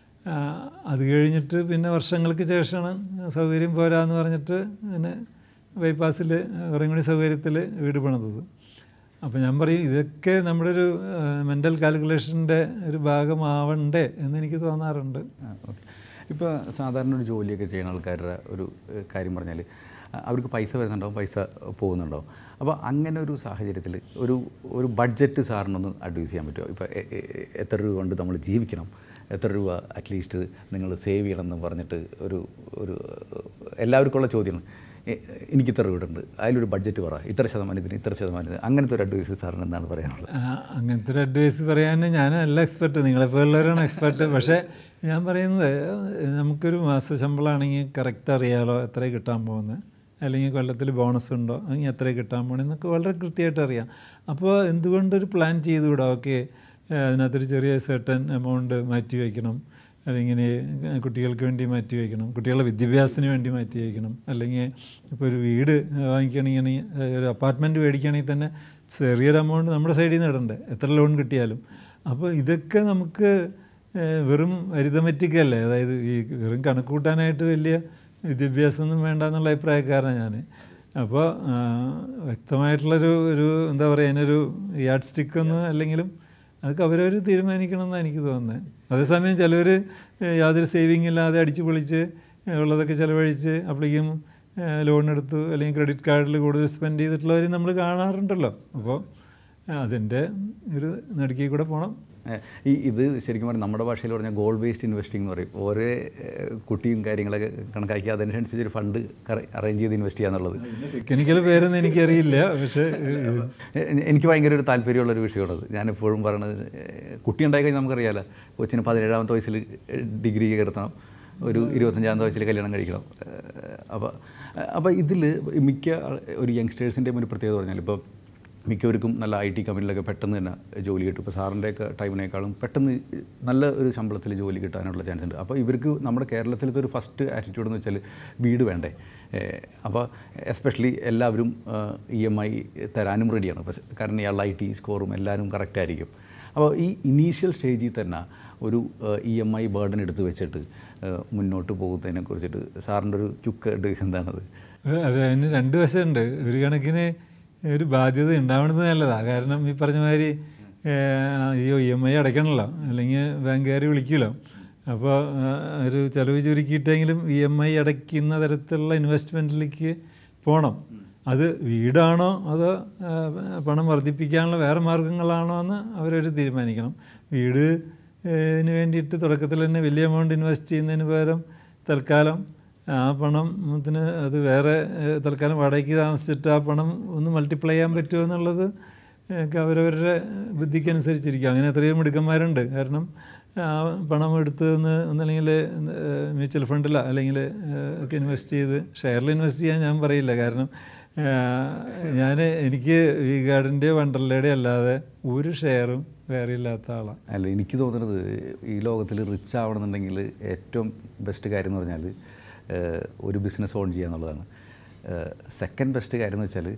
അത് കഴിഞ്ഞിട്ട് പിന്നെ വർഷങ്ങൾക്ക് ശേഷമാണ് സൗകര്യം പോരാന്ന് പറഞ്ഞിട്ട് പിന്നെ ബൈപ്പാസിൽ കുറേ കൂടി സൗകര്യത്തിൽ വീട് പണിതത്. അപ്പോൾ ഞാൻ പറയും, ഇതൊക്കെ നമ്മുടെ ഒരു മെൻ്റൽ കാൽക്കുലേഷൻ്റെ ഒരു ഭാഗമാവണ്ടേ എന്നെനിക്ക് തോന്നാറുണ്ട്. ഓക്കെ, ഇപ്പോൾ സാധാരണ ഒരു ജോലിയൊക്കെ ചെയ്യുന്ന ആൾക്കാരുടെ ഒരു കാര്യം പറഞ്ഞാൽ അവർക്ക് പൈസ വരുന്നുണ്ടാവും, പൈസ പോകുന്നുണ്ടാവും. അപ്പോൾ അങ്ങനെ ഒരു സാഹചര്യത്തിൽ ഒരു ബഡ്ജറ്റ് സാറിനൊന്ന് അഡ്വൈസ് ചെയ്യാൻ പറ്റുമോ? ഇപ്പോൾ എത്ര രൂപ കൊണ്ട് നമ്മൾ ജീവിക്കണം, എത്ര രൂപ അറ്റ്ലീസ്റ്റ് നിങ്ങൾ സേവ് ചെയ്യണം എന്ന് പറഞ്ഞിട്ട് ഒരു എല്ലാവർക്കുള്ള ചോദ്യമാണ്. എനിക്കിത്ര രൂപ ഉണ്ട്, അതിലൊരു ബഡ്ജറ്റ് പറ, ഇത്ര ശതമാനത്തിന് ഇത്ര ശതമാനത്തിന്, അങ്ങനത്തെ ഒരു അഡ്വൈസ് സാറിന് എന്താണ് പറയാനുള്ളത്? അങ്ങനത്തെ ഒരു അഡ്വൈസ് പറയാൻ ഞാനല്ല എക്സ്പെർട്ട്, നിങ്ങളെപ്പോലുള്ളവരാണ് എക്സ്പെർട്ട്. പക്ഷേ ഞാൻ പറയുന്നത്, നമുക്കൊരു മാസ ശമ്പളമാണെങ്കിൽ കറക്റ്റ് അറിയാലോ എത്ര കിട്ടാൻ പോകുന്നത്, അല്ലെങ്കിൽ കൊല്ലത്തിൽ ബോണസ് ഉണ്ടോ, അല്ലെങ്കിൽ എത്ര കിട്ടാൻ പോകണമെന്നൊക്കെ വളരെ കൃത്യമായിട്ട് അറിയാം. അപ്പോൾ എന്തുകൊണ്ടൊരു പ്ലാൻ ചെയ്തുകൂടാ? ഓക്കെ, അതിനകത്തൊരു ചെറിയ സെർട്ടൻ എമൗണ്ട് മാറ്റി വയ്ക്കണം, അല്ലെങ്കിൽ കുട്ടികൾക്ക് വേണ്ടി മാറ്റി വയ്ക്കണം, കുട്ടികളുടെ വിദ്യാഭ്യാസത്തിന് വേണ്ടി മാറ്റി വയ്ക്കണം, അല്ലെങ്കിൽ ഇപ്പോൾ ഒരു വീട് വാങ്ങിക്കുകയാണെങ്കിൽ, ഒരു അപ്പാർട്ട്മെൻറ്റ് മേടിക്കുകയാണെങ്കിൽ തന്നെ ചെറിയൊരു എമൗണ്ട് നമ്മുടെ സൈഡിൽ നിന്ന് ഇടണ്ടേ, എത്ര ലോൺ കിട്ടിയാലും. അപ്പോൾ ഇതൊക്കെ നമുക്ക് വെറും അരിതമെറ്റിക് അല്ലേ, അതായത് ഈ വെറും കണക്ക് കൂട്ടാനായിട്ട് വലിയ വിദ്യാഭ്യാസമൊന്നും വേണ്ട എന്നുള്ള അഭിപ്രായക്കാരനാണ് ഞാൻ. അപ്പോൾ വ്യക്തമായിട്ടുള്ളൊരു എന്താ പറയുക, അതിനൊരു യാർഡ് സ്റ്റിക്കൊന്നും അല്ലെങ്കിലും അതൊക്കെ അവരവർ തീരുമാനിക്കണമെന്നാണ് എനിക്ക് തോന്നുന്നത്. അതേസമയം ചിലവർ യാതൊരു സേവിങ് ഇല്ലാതെ അടിച്ച് പൊളിച്ച് ഉള്ളതൊക്കെ ചിലവഴിച്ച് അപ്പോഴേക്കും ലോൺ എടുത്തു അല്ലെങ്കിൽ ക്രെഡിറ്റ് കാർഡിൽ കൂടുതൽ സ്പെൻഡ് ചെയ്തിട്ടുള്ളവരും നമ്മൾ കാണാറുണ്ടല്ലോ. അപ്പോൾ അതിൻ്റെ ഒരു നടുക്കിൽ കൂടെ പോകണം. ഇത് ശരിക്കും പറഞ്ഞാൽ നമ്മുടെ ഭാഷയിൽ പറഞ്ഞാൽ ഗോൾ ബേസ്ഡ് ഇൻവെസ്റ്റിംഗ് എന്ന് പറയും. ഓരോ കുട്ടിയും കാര്യങ്ങളൊക്കെ കണക്കാക്കി അതനുസരിച്ച് ഒരു ഫണ്ട് അറേഞ്ച് ചെയ്ത് ഇൻവെസ്റ്റ് ചെയ്യാന്നുള്ളത്. ടെക്നിക്കൽ പേരൊന്നും എനിക്കറിയില്ല, പക്ഷേ എനിക്ക് ഭയങ്കര ഒരു താല്പര്യമുള്ളൊരു വിഷയമാണത്. ഞാനെപ്പോഴും പറയണത്, കുട്ടി ഉണ്ടായി കഴിഞ്ഞാൽ നമുക്കറിയാമല്ലോ, കൊച്ചിന് 17ാമത്തെ വയസ്സിൽ ഡിഗ്രി കയറത്തണം, ഒരു 25ാമത്തെ വയസ്സിൽ കല്യാണം കഴിക്കണം. അപ്പോൾ ഇതിൽ മിക്ക ഒരു യങ്സ്റ്റേഴ്സിൻ്റെയും ഒരു പ്രത്യേകത പറഞ്ഞാൽ, ഇപ്പോൾ മിക്കവർക്കും നല്ല IT കമ്പനിയിലൊക്കെ പെട്ടെന്ന് തന്നെ ജോലി കിട്ടും. ഇപ്പോൾ സാറിൻ്റെയൊക്കെ ടൈമിനേക്കാളും പെട്ടെന്ന് നല്ല ഒരു ശമ്പളത്തിൽ ജോലി കിട്ടാനുള്ള ചാൻസ് ഉണ്ട്. അപ്പോൾ ഇവർക്ക് നമ്മുടെ കേരളത്തിലത്തെ ഒരു ഫസ്റ്റ് ആറ്റിറ്റ്യൂഡ് എന്ന് വെച്ചാൽ വീട് വേണ്ടേ. അപ്പോൾ എസ്പെഷ്യലി എല്ലാവരും EMI തരാനും റെഡിയാണ്. കാരണം ഇയാളുടെ IT സ്കോറും എല്ലാവരും കറക്റ്റായിരിക്കും. അപ്പോൾ ഈ ഇനീഷ്യൽ സ്റ്റേജിൽ തന്നെ ഒരു EMI ബേർഡൻ എടുത്ത് വെച്ചിട്ട് മുന്നോട്ട് പോകുന്നതിനെ കുറിച്ചിട്ട് സാറിൻ്റെ ഒരു ക്വിക്ക് അഡ്വൈസ് എന്താണത്? അതിന് രണ്ട് വശമുണ്ട്. ഒരു കണക്കിന് ഒരു ബാധ്യത ഉണ്ടാവുന്നത് നല്ലതാണ്. കാരണം ഈ പറഞ്ഞ മാതിരി EMI അടയ്ക്കണമല്ലോ, അല്ലെങ്കിൽ ബാങ്കുകാർ വിളിക്കുമല്ലോ. അപ്പോൾ ഒരു ചിലവ് ചുരുക്കിയിട്ടെങ്കിലും EMI അടയ്ക്കുന്ന തരത്തിലുള്ള ഇൻവെസ്റ്റ്മെൻറ്റിലേക്ക് പോകണം. അത് വീടാണോ അതോ പണം വർദ്ധിപ്പിക്കാനുള്ള വേറെ മാർഗങ്ങളാണോ എന്ന് അവരൊരു തീരുമാനിക്കണം. വീടിന് വേണ്ടിയിട്ട് തുടക്കത്തിൽ തന്നെ വലിയ എമൗണ്ട് ഇൻവെസ്റ്റ് ചെയ്യുന്നതിന് പകരം തൽക്കാലം ആ പണത്തിന് അത് വേറെ തൽക്കാലം വാടകയ്ക്ക് താമസിച്ചിട്ട് ആ പണം ഒന്ന് മൾട്ടിപ്ലൈ ചെയ്യാൻ പറ്റുമോ എന്നുള്ളത് അവരവരുടെ ബുദ്ധിക്കനുസരിച്ചിരിക്കും. അങ്ങനെ എത്രയും മിടുക്കന്മാരുണ്ട്. കാരണം പണം എടുത്ത് ഒന്നല്ലെങ്കിൽ മ്യൂച്വൽ ഫണ്ടിലോ അല്ലെങ്കിൽ ഒക്കെ ഇൻവെസ്റ്റ് ചെയ്ത്, ഷെയറിൽ ഇൻവെസ്റ്റ് ചെയ്യാൻ ഞാൻ പറയില്ല. കാരണം എനിക്ക് വി ഗാർഡിൻ്റെ വണ്ടർലയുടെ അല്ലാതെ ഒരു ഷെയറും വേറെ ഇല്ലാത്ത ആളാണ്. അല്ല, എനിക്ക് തോന്നുന്നത് ഈ ലോകത്തിൽ റിച്ച് ആവണമെന്നുണ്ടെങ്കിൽ ഏറ്റവും ബെസ്റ്റ് കാര്യം എന്ന് പറഞ്ഞാൽ ഒരു ബിസിനസ് ഓൺ ചെയ്യുക എന്നുള്ളതാണ്. സെക്കൻഡ് ബെസ്റ്റ് കാര്യം എന്ന് വെച്ചാൽ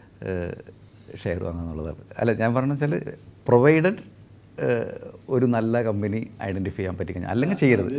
ഷെയർ വാങ്ങുക എന്നുള്ളതാണ്. അല്ല, ഞാൻ പറഞ്ഞതെന്ന് വെച്ചാൽ പ്രൊവൈഡഡ് ഒരു നല്ല കമ്പനി ഐഡൻറ്റിഫൈ ചെയ്യാൻ പറ്റിക്കഴിഞ്ഞാൽ, അല്ലെങ്കിൽ ചെയ്യരുത്.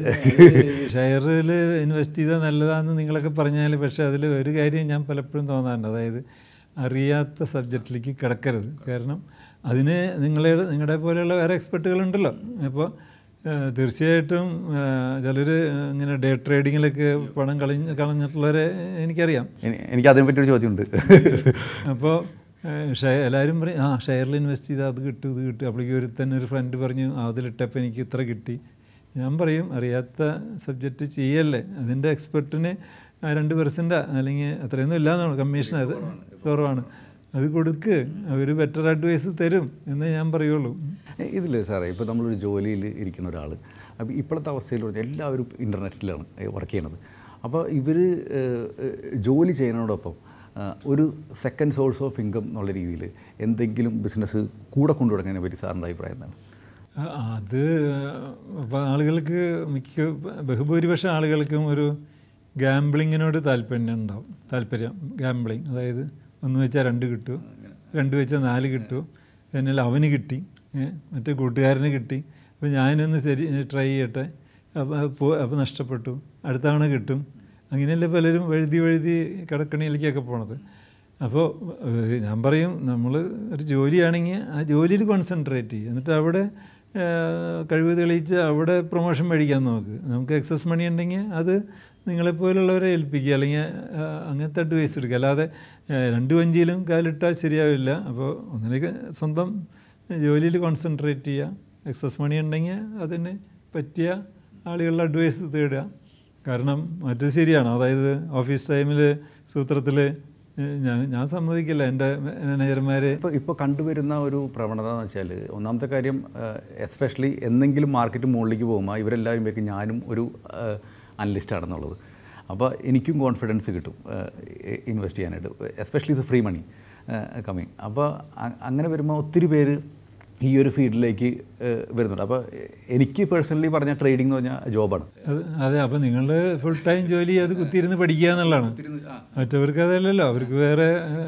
ഷെയറിൽ ഇൻവെസ്റ്റ് ചെയ്താൽ നല്ലതാണെന്ന് നിങ്ങളൊക്കെ പറഞ്ഞാൽ, പക്ഷേ അതിൽ ഒരു കാര്യം ഞാൻ പലപ്പോഴും തോന്നാറുണ്ട്. അതായത് അറിയാത്ത സബ്ജക്റ്റിലേക്ക് കിടക്കരുത്. കാരണം അതിന് നിങ്ങളുടെ പോലെയുള്ള വേറെ എക്സ്പെർട്ടുകളുണ്ടല്ലോ. അപ്പോൾ തീർച്ചയായിട്ടും ചിലർ ഇങ്ങനെ ഡേ ട്രേഡിങ്ങിലൊക്കെ പണം കളഞ്ഞിട്ടുള്ളവരെ എനിക്കറിയാം. എനിക്ക് അതിനെ പറ്റിയൊരു ചോദ്യമുണ്ട്. അപ്പോൾ എല്ലാവരും പറയും ഷെയറിൽ ഇൻവെസ്റ്റ് ചെയ്താൽ അത് കിട്ടും ഇത് കിട്ടും. അപ്പോഴേക്കും ഒരു ഫ്രണ്ട് പറഞ്ഞു അതിലിട്ടപ്പോൾ എനിക്ക് ഇത്ര കിട്ടി. ഞാൻ പറയും അറിയാത്ത സബ്ജക്റ്റ് ചെയ്യല്ലേ. അതിൻ്റെ എക്സ്പെർട്ടിന് 2% അല്ലെങ്കിൽ അത്രയൊന്നും ഇല്ലയെന്നാണ് കമ്മീഷൻ, അത് കുറവാണ്. അത് കൊടുക്ക്, അവർ ബെറ്റർ അഡ്വൈസ് തരും എന്നേ ഞാൻ പറയുള്ളൂ. ഇതിൽ സാറേ, ഇപ്പോൾ നമ്മളൊരു ജോലിയിൽ ഇരിക്കുന്ന ഒരാൾ, അപ്പോൾ ഇപ്പോഴത്തെ അവസ്ഥയിൽ പറഞ്ഞാൽ എല്ലാവരും ഇൻ്റർനെറ്റിലാണ് വർക്ക് ചെയ്യണത്. അപ്പോൾ ഇവർ ജോലി ചെയ്യുന്നതോടൊപ്പം ഒരു സെക്കൻഡ് സോഴ്സ് ഓഫ് ഇൻകം എന്നുള്ള രീതിയിൽ എന്തെങ്കിലും ബിസിനസ് കൂടെ കൊണ്ടുപോകാനെ പറ്റി സാറിൻ്റെ അഭിപ്രായം എന്താണ്? അത് അപ്പോൾ ആളുകൾക്ക് ബഹുഭൂരിപക്ഷം ആളുകൾക്കും ഒരു ഗാംബ്ലിങ്ങിനോട് താല്പര്യം ഗാംബ്ലിങ്. അതായത് 1 വെച്ചാൽ 2 കിട്ടുമോ, 2 വെച്ചാൽ 4 കിട്ടുമോ, എന്നാൽ അവന് കിട്ടി, മറ്റേ കൂട്ടുകാരന് കിട്ടി, അപ്പോൾ ഞാനൊന്ന് ട്രൈ ചെയ്യട്ടെ, അപ്പോൾ നഷ്ടപ്പെട്ടു, അടുത്ത തവണ കിട്ടും. അങ്ങനെയല്ലേ പലരും വഴുതി കടക്കണിയിലേക്കൊക്കെ പോണത്. അപ്പോൾ ഞാൻ പറയും, നമ്മൾ ഒരു ജോലിയാണെങ്കിൽ ആ ജോലിയിൽ കോൺസെൻട്രേറ്റ് ചെയ്യുക, എന്നിട്ട് അവിടെ കഴിവ് തെളിയിച്ച് അവിടെ പ്രൊമോഷൻ മേടിക്കാൻ നമുക്ക് എക്സസ് മണി ഉണ്ടെങ്കിൽ അത് നിങ്ങളെപ്പോലുള്ളവരെ ഏൽപ്പിക്കുക, അല്ലെങ്കിൽ അങ്ങനത്തെ അഡ്വൈസ് എടുക്കുക. അല്ലാതെ 2 വഞ്ചിയിലും കാലിട്ടാൽ ശരിയാവില്ല. അപ്പോൾ ഒന്നിലേക്ക് സ്വന്തം ജോലിയിൽ കോൺസെൻട്രേറ്റ് ചെയ്യുക, എക്സസ് മണി ഉണ്ടെങ്കിൽ അതിന് പറ്റിയ ആളുകളുടെ അഡ്വൈസ് തേടുക. കാരണം മറ്റത് ശരിയാണ്. അതായത് ഓഫീസ് ടൈമിൽ സൂത്രത്തിൽ ഞാൻ സമ്മതിക്കില്ല എൻ്റെ മാനേജർമാർ. ഇപ്പോൾ കണ്ടുവരുന്ന ഒരു പ്രവണത എന്ന് വെച്ചാൽ, ഒന്നാമത്തെ കാര്യം എസ്പെഷ്യലി എന്തെങ്കിലും മാർക്കറ്റ് മുകളിലേക്ക് പോകുമ്പോൾ ഇവരെല്ലാവരും പേർക്ക് ഞാനും ഒരു അനലിസ്റ്റാണെന്നുള്ളത്. അപ്പോൾ എനിക്കും കോൺഫിഡൻസ് കിട്ടും ഇൻവെസ്റ്റ് ചെയ്യാനായിട്ട്, എസ്പെഷ്യലി ഇത് ഫ്രീ മണി കമ്മിങ്. അപ്പോൾ അങ്ങനെ വരുമ്പോൾ ഒത്തിരി പേര് ഈ ഒരു ഫീൽഡിലേക്ക് വരുന്നുണ്ട്. അപ്പോൾ എനിക്ക് പേഴ്സണലി പറഞ്ഞാൽ ട്രേഡിംഗ് എന്ന് പറഞ്ഞാൽ ജോബാണ്. അതെ, അപ്പോൾ നിങ്ങൾ ഫുൾ ടൈം ജോലി അത് കുത്തിയിരുന്ന് പഠിക്കുക എന്നുള്ളതാണ്. മറ്റവർക്ക് അതല്ലല്ലോ, അവർക്ക് വേറെ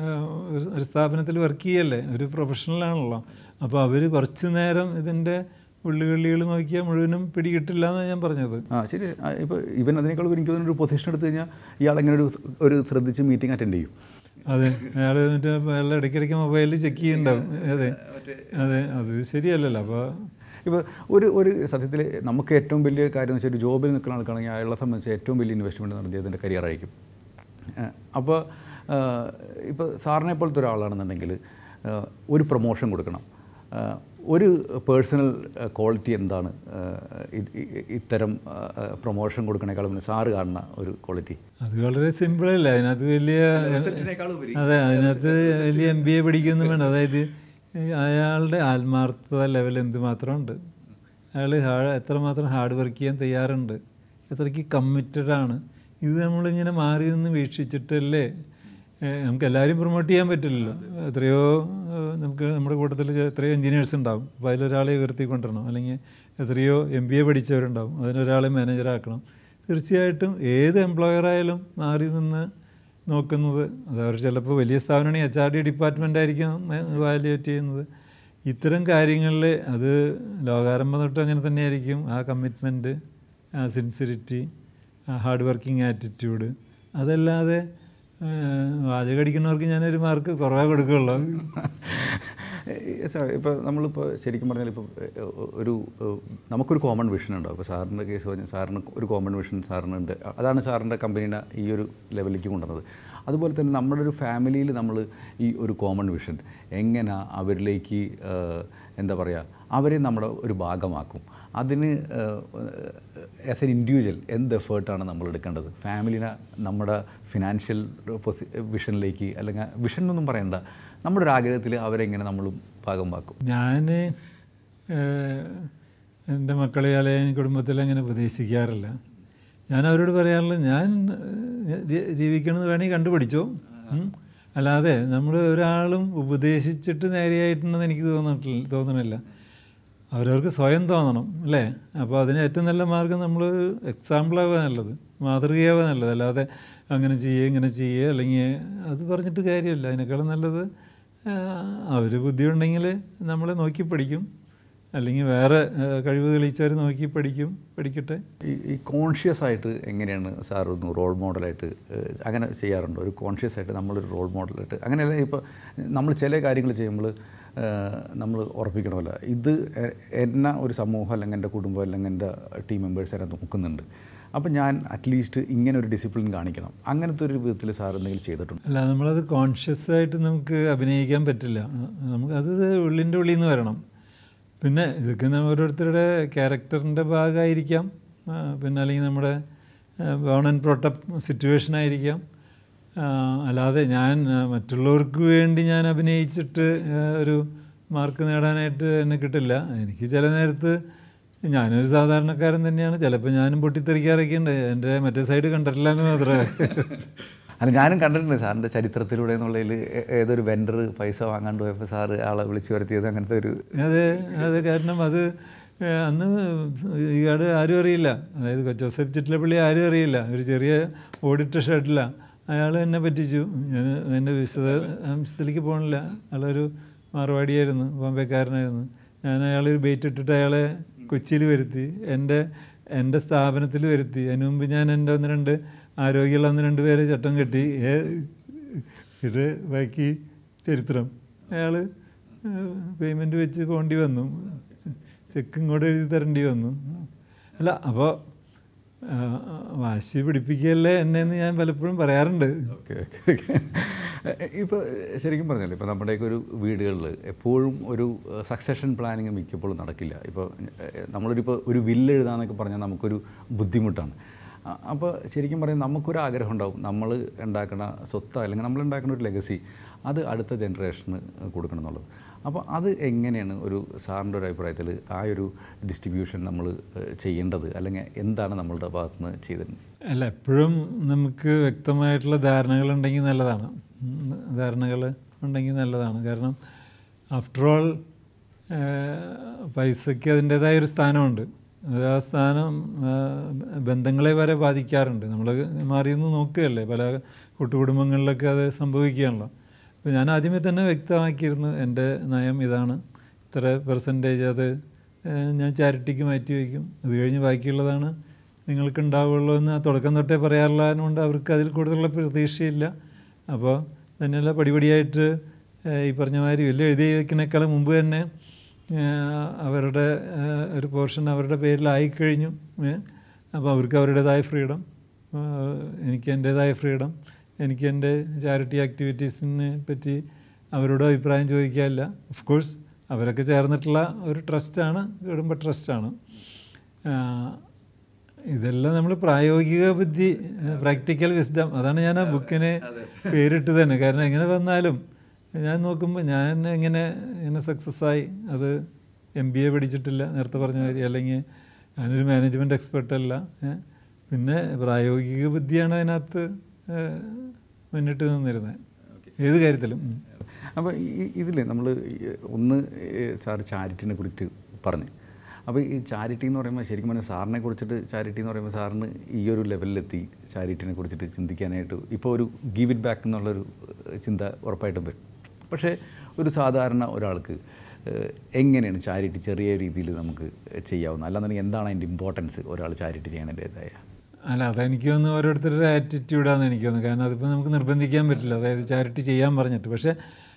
ഒരു സ്ഥാപനത്തിൽ വർക്ക് ചെയ്യല്ലേ, ഒരു പ്രൊഫഷണലാണല്ലോ. അപ്പോൾ അവർ കുറച്ച് നേരം ഇതിൻ്റെ ഉള്ളുകളികൾ നോക്കിയാൽ മുഴുവനും പിടികിട്ടില്ല എന്നാണ് ഞാൻ പറഞ്ഞത്. ശരി. ഇപ്പോൾ ഇവൻ അതിനേക്കാൾ എനിക്ക് തോന്നുന്നൊരു പൊസിഷൻ എടുത്തു കഴിഞ്ഞാൽ ഇയാളെങ്ങനെ ഒരു ശ്രദ്ധിച്ച് മീറ്റിംഗ് അറ്റൻഡ് ചെയ്യും. അതെ, അയാൾ മറ്റേ അയാളുടെ ഇടയ്ക്കിടയ്ക്ക് മൊബൈലിൽ ചെക്ക് ചെയ്യുന്നുണ്ടാവും. അതെ, അത് ശരിയല്ലല്ലോ. അപ്പോൾ ഇപ്പോൾ ഒരു സത്യത്തിൽ നമുക്ക് ഏറ്റവും വലിയ കാര്യം എന്ന് വെച്ചാൽ, ഒരു ജോബിൽ നിൽക്കുന്ന ആൾക്കാണെങ്കിൽ അയാളെ സംബന്ധിച്ച് ഏറ്റവും വലിയ ഇൻവെസ്റ്റ്മെൻറ്റ് നടത്തിയതിൻ്റെ കരിയറായിരിക്കും. അപ്പോൾ ഇപ്പോൾ സാറിനെ പോലത്തെ ഒരാളാണെന്നുണ്ടെങ്കിൽ ഒരു പ്രൊമോഷൻ കൊടുക്കണം, ഒരു പേഴ്സണൽ ക്വാളിറ്റി എന്താണ് ഇത്തരം പ്രൊമോഷൻ കൊടുക്കണേക്കാളും മുന്നേ സാറ് കാണുന്ന ഒരു ക്വാളിറ്റി? അത് വളരെ സിമ്പിളല്ല. അതിനകത്ത് വലിയ അതെ, അതിനകത്ത് വലിയ MBA പഠിക്കൊന്നും വേണ്ട. അതായത് അയാളുടെ ആത്മാർത്ഥത ലെവൽ എന്തുമാത്രമുണ്ട്, അയാൾ എത്രമാത്രം ഹാർഡ് വർക്ക് ചെയ്യാൻ തയ്യാറുണ്ട്, എത്രയ്ക്ക് കമ്മിറ്റഡാണ്. ഇത് നമ്മളിങ്ങനെ മാറി നിന്ന് വീക്ഷിച്ചിട്ടല്ലേ. നമുക്ക് എല്ലാവരും പ്രൊമോട്ട് ചെയ്യാൻ പറ്റില്ലല്ലോ. എത്രയോ നമുക്ക് നമ്മുടെ കൂട്ടത്തിൽ എത്രയോ എൻജിനീയേഴ്സ് ഉണ്ടാവും, അപ്പോൾ അതിലൊരാളെ ഉയർത്തിക്കൊണ്ടിരണം. അല്ലെങ്കിൽ എത്രയോ MBA പഠിച്ചവരുണ്ടാവും, അതിനൊരാളെ മാനേജറാക്കണം. തീർച്ചയായിട്ടും ഏത് എംപ്ലോയറായാലും മാറി നിന്ന് നോക്കുന്നത്, അതവർ ചിലപ്പോൾ വലിയ സ്ഥാപനമാണെങ്കിൽ HRD ഡിപ്പാർട്ട്മെൻ്റ് ആയിരിക്കും വാല്യുവേറ്റ് ചെയ്യുന്നത്. ഇത്തരം കാര്യങ്ങളിൽ അത് ലോകാരംഭം തൊട്ട് അങ്ങനെ തന്നെയായിരിക്കും. ആ കമ്മിറ്റ്മെൻറ്റ്, ആ സിൻസിരിറ്റി, ആ ഹാർഡ് വർക്കിംഗ് ആറ്റിറ്റ്യൂഡ്. അതല്ലാതെ വാചകം അടിക്കുന്നവർക്ക് ഞാനൊരു മാർക്ക് കുറവേ കൊടുക്കുകയുള്ളൂ. സാർ, ഇപ്പോൾ നമ്മളിപ്പോൾ ശരിക്കും പറഞ്ഞാൽ ഇപ്പോൾ നമുക്കൊരു കോമൺ വിഷൻ ഉണ്ടാവും. ഇപ്പോൾ സാറിൻ്റെ കേസ് പറഞ്ഞാൽ സാറിന് ഒരു കോമൺ വിഷൻ സാറിനുണ്ട്. അതാണ് സാറിൻ്റെ കമ്പനീനെ ഈ ഒരു ലെവലിലേക്ക് കൊണ്ടുവന്നത്. അതുപോലെ തന്നെ നമ്മുടെ ഒരു ഫാമിലിയിൽ നമ്മൾ ഈ ഒരു കോമൺ വിഷൻ എങ്ങനെ അവരിലേക്ക് എന്താ പറയുക, അവരെ നമ്മുടെ ഒരു ഭാഗമാക്കും. അതിന് ആസ് എൻ ഇൻഡിവിജ്വൽ എന്ത് എഫേർട്ടാണ് നമ്മൾ എടുക്കേണ്ടത്? ഫാമിലിനെ നമ്മുടെ ഫിനാൻഷ്യൽ വിഷനിലേക്ക്, അല്ലെങ്കിൽ വിഷൻ എന്നൊന്നും പറയണ്ട, നമ്മുടെ ഒരു ആഗ്രഹത്തിൽ അവരെങ്ങനെ നമ്മളും ഭാഗമാക്കും? ഞാൻ എൻ്റെ മക്കളെ അല്ലെങ്കിൽ കുടുംബത്തിൽ അങ്ങനെ ഉപദേശിക്കാറില്ല. ഞാൻ അവരോട് പറയാറുള്ളത്, ഞാൻ ജീവിക്കണമെന്ന് വേണമെങ്കിൽ കണ്ടുപിടിച്ചോ, അല്ലാതെ നമ്മൾ ഒരാളും ഉപദേശിച്ചിട്ട് നേരെയായിട്ടുണ്ടെന്ന് എനിക്ക് തോന്നണില്ല. അവരവർക്ക് സ്വയം തോന്നണം, അല്ലേ? അപ്പോൾ അതിന് ഏറ്റവും നല്ല മാർഗ്ഗം നമ്മൾ എക്സാമ്പിളാവുക നല്ലത്, മാതൃകയാവുക നല്ലത്. അല്ലാതെ അങ്ങനെ ചെയ്യുക ഇങ്ങനെ ചെയ്യുക അല്ലെങ്കിൽ അത് പറഞ്ഞിട്ട് കാര്യമില്ല. അതിനേക്കാളും നല്ലത് അവർ ബുദ്ധിയുണ്ടെങ്കിൽ നമ്മൾ നോക്കി പഠിക്കും, അല്ലെങ്കിൽ വേറെ കഴിവ് തെളിയിച്ചവർ നോക്കി പഠിക്കട്ടെ. ഈ കോൺഷ്യസ് ആയിട്ട് എങ്ങനെയാണ് സാർ ഒന്ന് റോൾ മോഡലായിട്ട് അങ്ങനെ ചെയ്യാറുണ്ടോ? ഒരു കോൺഷ്യസ് ആയിട്ട് നമ്മളൊരു റോൾ മോഡലായിട്ട് അങ്ങനെയല്ല. ഇപ്പോൾ നമ്മൾ ചില കാര്യങ്ങൾ ചെയ്യുമ്പോൾ നമ്മൾ ഉറപ്പിക്കണമല്ല, ഇത് എന്നെ ഒരു സമൂഹം അല്ലെങ്കിൽ എൻ്റെ കുടുംബം അല്ലെങ്കിൽ എൻ്റെ ടീം മെമ്പേഴ്സ് എന്നെ നോക്കുന്നുണ്ട്, അപ്പം ഞാൻ അറ്റ്ലീസ്റ്റ് ഇങ്ങനെ ഒരു ഡിസിപ്ലിൻ കാണിക്കണം. അങ്ങനത്തെ ഒരു വിധത്തിൽ സാർ എന്തെങ്കിലും ചെയ്തിട്ടുണ്ട്? അല്ല, നമ്മളത് കോൺഷ്യസ് ആയിട്ട് നമുക്ക് അഭിനയിക്കാൻ പറ്റില്ല. അത് ഉള്ളിൻ്റെ ഉള്ളിൽ നിന്ന് വരണം. പിന്നെ ഇതൊക്കെ ഓരോരുത്തരുടെ ക്യാരക്ടറിൻ്റെ ഭാഗമായിരിക്കാം, പിന്നെ അല്ലെങ്കിൽ നമ്മുടെ ബോൺ ആൻഡ് ബ്രോട്ടപ്പ് സിറ്റുവേഷൻ ആയിരിക്കാം. അല്ലാതെ ഞാൻ മറ്റുള്ളവർക്ക് വേണ്ടി ഞാൻ അഭിനയിച്ചിട്ട് ഒരു മാർക്ക് നേടാനായിട്ട് എന്നെ കിട്ടില്ല. എനിക്ക് ചില നേരത്ത് ഞാനൊരു സാധാരണക്കാരൻ തന്നെയാണ്, ചിലപ്പോൾ ഞാനും പൊട്ടിത്തെറിക്കാറൊക്കെ ഉണ്ട്. എൻ്റെ മറ്റേ സൈഡ് കണ്ടിട്ടില്ല എന്ന് മാത്രമേ. അല്ല, ഞാനും കണ്ടിട്ടുണ്ട് സാറിൻ്റെ ചരിത്രത്തിലൂടെ എന്നുള്ളതിൽ ഏതൊരു വെൻഡർ പൈസ വാങ്ങാണ്ട് പോയപ്പോൾ സാറ് ആളെ വിളിച്ചു വരുത്തിയത് അങ്ങനത്തെ ഒരു. അതെ, കാരണം അത് അന്ന് ഇയാട് ആരും അറിയില്ല. അതായത് കൊച്ചോസെഫ് ചിറ്റിലപ്പള്ളി ആരും അറിയില്ല. ഒരു ചെറിയ ഓഡിറ്റർ ഷെഡിലാണ് അയാൾ എന്നെ പറ്റിച്ചു. ഞാൻ എൻ്റെ വിശദാംശത്തിലേക്ക് പോകണില്ല. അയാളൊരു മാർവാടിയായിരുന്നു, ബോംബെക്കാരനായിരുന്നു. ഞാൻ അയാളൊരു ബെയ്റ്റ് ഇട്ടിട്ട് അയാളെ കൊച്ചിയിൽ വരുത്തി, എൻ്റെ സ്ഥാപനത്തിൽ വരുത്തി. അതിന് മുമ്പ് ഞാൻ എൻ്റെ 1-2 ആരോഗ്യമുള്ള 1-2 പേരെ ചട്ടം കെട്ടി. ഇത് ബാക്കി ചരിത്രം. അയാൾ പേയ്മെൻറ്റ് വെച്ച് പോകേണ്ടി വന്നു, ചെക്ക് ഇങ്ങോട്ട് എഴുതി തരേണ്ടി വന്നു. അല്ല, അപ്പോൾ വാശി പിടിപ്പിക്കുകയല്ലേ എന്നെന്ന് ഞാൻ പലപ്പോഴും പറയാറുണ്ട്. ഓക്കെ. ഇപ്പോൾ ശരിക്കും പറഞ്ഞാൽ ഇപ്പോൾ നമ്മുടെയൊക്കെ ഒരു വീടുകളിൽ എപ്പോഴും ഒരു സക്സഷൻ പ്ലാനിങ് മിക്കപ്പോഴും നടക്കില്ല. ഇപ്പോൾ നമ്മളൊരിപ്പോൾ ഒരു വില്ല് എഴുതാമെന്നൊക്കെ പറഞ്ഞാൽ നമുക്കൊരു ബുദ്ധിമുട്ടാണ്. അപ്പോൾ ശരിക്കും പറഞ്ഞാൽ നമുക്കൊരു ആഗ്രഹം ഉണ്ടാവും, നമ്മൾ ഉണ്ടാക്കുന്ന സ്വത്ത് അല്ലെങ്കിൽ നമ്മൾ ഉണ്ടാക്കുന്ന ഒരു ലെഗസി അത് അടുത്ത ജനറേഷന് കൊടുക്കണം എന്നുള്ളത്. അപ്പോൾ അത് എങ്ങനെയാണ് ഒരു സാറിൻ്റെ ഒരു അഭിപ്രായത്തിൽ ആ ഒരു ഡിസ്ട്രിബ്യൂഷൻ നമ്മൾ ചെയ്യേണ്ടത്, അല്ലെങ്കിൽ എന്താണ് നമ്മളുടെ ഭാഗത്തു നിന്ന് ചെയ്തിട്ടുണ്ട്? അല്ല, എപ്പോഴും നമുക്ക് വ്യക്തമായിട്ടുള്ള ധാരണകളുണ്ടെങ്കിൽ നല്ലതാണ്. കാരണം ആഫ്റ്റർ ഓൾ പൈസയ്ക്ക് അതിൻ്റേതായൊരു സ്ഥാനമുണ്ട്. അത് ആ സ്ഥാനം ബന്ധങ്ങളെ വരെ ബാധിക്കാറുണ്ട്. നമ്മൾ മാറിയെന്ന് നോക്കുകയല്ലേ, പല കൂട്ടുകുടുംബങ്ങളിലൊക്കെ അത് സംഭവിക്കുകയാണല്ലോ. അപ്പോൾ ഞാൻ ആദ്യമേ തന്നെ വ്യക്തമാക്കിയിരുന്നു, എൻ്റെ നയം ഇതാണ്, ഇത്ര പെർസെൻറ്റേജ് അത് ഞാൻ ചാരിറ്റിക്ക് മാറ്റി വയ്ക്കും, അത് കഴിഞ്ഞ് ബാക്കിയുള്ളതാണ് നിങ്ങൾക്ക് ഉണ്ടാവുള്ളൂ എന്ന് തുടക്കം തൊട്ടേ പറയാറുള്ളതുകൊണ്ട് അവർക്ക് അതിൽ കൂടുതലുള്ള പ്രതീക്ഷയില്ല. അപ്പോൾ തന്നെയല്ല, പടിപടിയായിട്ട് ഈ പറഞ്ഞ മാതിരി വലിയ എഴുതി വയ്ക്കുന്നേക്കാളും മുമ്പ് തന്നെ അവരുടെ ഒരു പോർഷൻ അവരുടെ പേരിലായിക്കഴിഞ്ഞു. അപ്പോൾ അവർക്ക് അവരുടേതായ ഫ്രീഡം, എനിക്ക് എൻ്റേതായ ഫ്രീഡം. എനിക്ക് എൻ്റെ ചാരിറ്റി ആക്ടിവിറ്റീസിനെ പറ്റി അവരോട് അഭിപ്രായം ചോദിക്കാനില്ല. ഓഫ് കോഴ്സ് അവരൊക്കെ ചേർന്നിട്ടുള്ള ഒരു ട്രസ്റ്റാണ്, കുടുംബ ട്രസ്റ്റാണ്. ഇതെല്ലാം നമ്മൾ പ്രായോഗിക ബുദ്ധി, പ്രാക്ടിക്കൽ വിസ്ഡം, അതാണ് ഞാൻ ആ ബുക്കിന് പേരിട്ട് തന്നെ. കാരണം എങ്ങനെ വന്നാലും ഞാൻ നോക്കുമ്പോൾ ഞാൻ ഇങ്ങനെ സക്സസ്സായി. അത് MBA പഠിച്ചിട്ടില്ല, നേരത്തെ പറഞ്ഞ കാര്യം, അല്ലെങ്കിൽ ഞാനൊരു മാനേജ്മെൻറ്റ് എക്സ്പെർട്ടല്ല. പിന്നെ പ്രായോഗിക ബുദ്ധിയാണ് അതിനകത്ത് മുന്നിട്ട് നിന്നിരുന്നത് ഏത് കാര്യത്തിലും. അപ്പോൾ ഇതിൽ നമ്മൾ ഒന്ന് സാർ ചാരിറ്റിനെ കുറിച്ചിട്ട് പറഞ്ഞു. അപ്പോൾ ഈ ചാരിറ്റി എന്ന് പറയുമ്പോൾ ശരിക്കും പറഞ്ഞാൽ സാറിനെ കുറിച്ചിട്ട് ചാരിറ്റി എന്ന് പറയുമ്പോൾ സാറിന് ഈ ഒരു ലെവലിലെത്തി ചാരിറ്റിനെ കുറിച്ചിട്ട് ചിന്തിക്കാനായിട്ട് ഇപ്പോൾ ഒരു ഗീവ് ഇറ്റ് ബാക്ക് എന്നുള്ളൊരു ചിന്ത ഉറപ്പായിട്ടും വരും. പക്ഷേ ഒരു സാധാരണ ഒരാൾക്ക് എങ്ങനെയാണ് ചാരിറ്റി ചെറിയ രീതിയിൽ നമുക്ക് ചെയ്യാവുന്നത്? അല്ലാന്നുണ്ടെങ്കിൽ എന്താണ് അതിൻ്റെ ഇമ്പോർട്ടൻസ് ഒരാൾ ചാരിറ്റി ചെയ്യണതിൻ്റേതായ? അല്ല, അതെനിക്ക് തോന്നുന്നു ഓരോരുത്തരുടെ ആറ്റിറ്റ്യൂഡാണെന്ന് എനിക്ക് തോന്നുന്നു. കാരണം അതിപ്പോൾ നമുക്ക് നിർബന്ധിക്കാൻ പറ്റില്ല, അതായത് ചാരിറ്റി ചെയ്യാൻ പറഞ്ഞിട്ട്. പക്ഷേ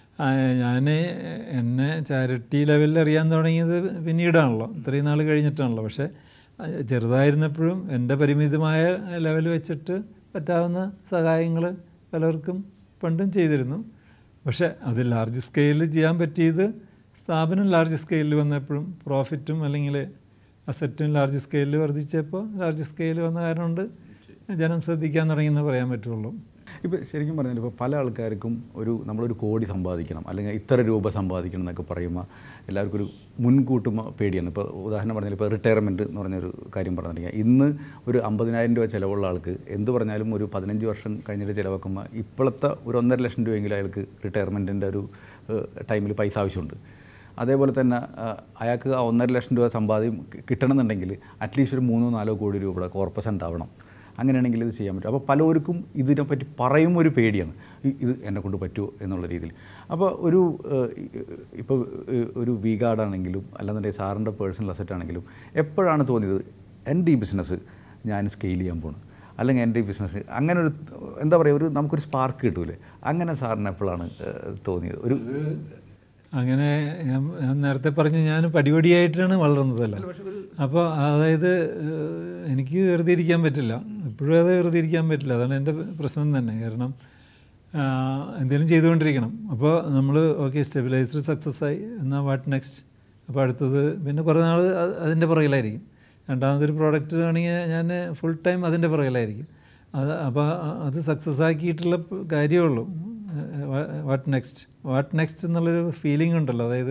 എന്നെ ചാരിറ്റി ലെവലിൽ അറിയാൻ തുടങ്ങിയത് പിന്നീടാണല്ലോ, ഇത്രയും നാൾ കഴിഞ്ഞിട്ടാണല്ലോ. പക്ഷേ ചെറുതായിരുന്നപ്പോഴും എൻ്റെ പരിമിതമായ ലെവൽ വെച്ചിട്ട് പറ്റാവുന്ന സഹായങ്ങൾ പലർക്കും പണ്ടും ചെയ്തിരുന്നു. പക്ഷേ അത് ലാർജ് സ്കെയിലിൽ ചെയ്യാൻ പറ്റിയത് സ്ഥാപനം ലാർജ് സ്കെയിലിൽ വന്നപ്പോഴും പ്രോഫിറ്റും അല്ലെങ്കിൽ അസറ്റും ലാർജ് സ്കെയിലിൽ വർദ്ധിച്ചപ്പോൾ ലാർജ് സ്കെയിൽ വന്ന കാരണം കൊണ്ട് ജനം ശ്രദ്ധിക്കാൻ തുടങ്ങിയെന്ന് പറയാൻ പറ്റുള്ളൂ. ഇപ്പോൾ ശരിക്കും പറഞ്ഞാൽ ഇപ്പോൾ പല ആൾക്കാർക്കും നമ്മളൊരു കോടി സമ്പാദിക്കണം അല്ലെങ്കിൽ ഇത്ര രൂപ സമ്പാദിക്കണം എന്നൊക്കെ പറയുമ്പോൾ എല്ലാവർക്കും ഒരു മുൻകൂട്ടും പേടിയാണ്. ഇപ്പോൾ ഉദാഹരണം പറഞ്ഞാൽ ഇപ്പോൾ റിട്ടയർമെൻറ്റ് എന്ന് പറഞ്ഞൊരു കാര്യം പറഞ്ഞിട്ടുണ്ടെങ്കിൽ ഇന്ന് ഒരു 50,000 രൂപ ചിലവുള്ള ആൾക്ക് എന്ത് പറഞ്ഞാലും ഒരു 15 വർഷം കഴിഞ്ഞിട്ട് ചിലവാക്കുമ്പോൾ ഇപ്പോഴത്തെ ഒരു 1.5 ലക്ഷം രൂപയെങ്കിലും അയാൾക്ക് റിട്ടയർമെൻറ്റിൻ്റെ ഒരു ടൈമിൽ പൈസ ആവശ്യമുണ്ട്. അതേപോലെ തന്നെ അയാൾക്ക് ആ 1.5 ലക്ഷം രൂപ സമ്പാദ്യം കിട്ടണമെന്നുണ്ടെങ്കിൽ അറ്റ്ലീസ്റ്റ് ഒരു 3-4 കോടി രൂപയുടെ കോർപ്പസ് ഉണ്ടാവണം. അങ്ങനെയാണെങ്കിൽ ഇത് ചെയ്യാൻ പറ്റും. അപ്പോൾ പലർക്കും ഇതിനെപ്പറ്റി പറയുമ്പോൾ ഒരു പേടിയാണ്, ഇത് എന്നെക്കൊണ്ട് പറ്റുമോ എന്നുള്ള രീതിയിൽ. അപ്പോൾ ഇപ്പോൾ ഒരു വി ഗാർഡാണെങ്കിലും അല്ലാന്നുണ്ടെങ്കിൽ സാറിൻ്റെ പേഴ്സണൽ അസറ്റ് ആണെങ്കിലും എപ്പോഴാണ് തോന്നിയത് എൻ്റെ ഈ ബിസിനസ് ഞാൻ സ്കെയിൽ ചെയ്യാൻ പോകണം, അല്ലെങ്കിൽ എൻ്റെ ഈ ബിസിനസ് അങ്ങനെ ഒരു എന്താ പറയുക നമുക്കൊരു സ്പാർക്ക് കിട്ടൂലേ? അങ്ങനെ സാറിന് എപ്പോഴാണ് തോന്നിയത്? അങ്ങനെ ഞാൻ നേരത്തെ പറഞ്ഞ് ഞാൻ പടിപടിയായിട്ടാണ് വളർന്നതല്ല. അപ്പോൾ അതായത് എനിക്ക് വെറുതെ ഇരിക്കാൻ പറ്റില്ല, എപ്പോഴും അത് വെറുതെ ഇരിക്കാൻ പറ്റില്ല. അതാണ് എൻ്റെ പ്രശ്നം തന്നെ. കാരണം എന്തെങ്കിലും ചെയ്തുകൊണ്ടിരിക്കണം. അപ്പോൾ നമ്മൾ ഓക്കെ സ്റ്റെബിലൈസർ സക്സസ്സായി, എന്നാൽ വാട്ട് നെക്സ്റ്റ്? അപ്പോൾ അടുത്തത് പിന്നെ കുറേ നാൾ അതിൻ്റെ പുറകിലായിരിക്കും. രണ്ടാമതൊരു പ്രോഡക്റ്റ് ആണെങ്കിൽ ഞാൻ ഫുൾ ടൈം അതിൻ്റെ പുറകിലായിരിക്കും. അപ്പോൾ അത് സക്സസ് ആക്കിയിട്ടുള്ള കാര്യമുള്ളൂ. വാട്ട് നെക്സ്റ്റ് എന്നുള്ളൊരു ഫീലിംഗ് ഉണ്ടല്ലോ, അതായത്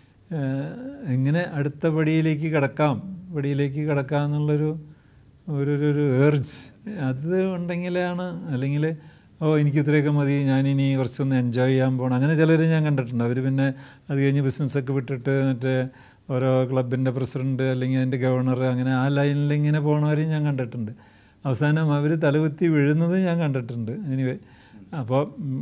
എങ്ങനെ അടുത്ത പടിയിലേക്ക് കടക്കാം എന്നുള്ളൊരു ഒരു ഏർജ് അത് ഉണ്ടെങ്കിലാണ്. അല്ലെങ്കിൽ എനിക്ക് ഇത്രയൊക്കെ മതി, ഞാനിനി കുറച്ചൊന്ന് എൻജോയ് ചെയ്യാൻ പോകണം, അങ്ങനെ ചിലർ ഞാൻ കണ്ടിട്ടുണ്ട്. അവർ പിന്നെ അത് കഴിഞ്ഞ് ബിസിനസ്സൊക്കെ വിട്ടിട്ട് മറ്റേ ഓരോ ക്ലബിൻ്റെ പ്രസിഡൻറ്റ് അല്ലെങ്കിൽ അതിൻ്റെ ഗവർണർ അങ്ങനെ ആ ലൈനിൽ ഇങ്ങനെ പോകണവരെയും ഞാൻ കണ്ടിട്ടുണ്ട്. അവസാനം അവർ തലകുത്തി വീഴുന്നത് ഞാൻ കണ്ടിട്ടുണ്ട്. എനിവേ, അപ്പോൾ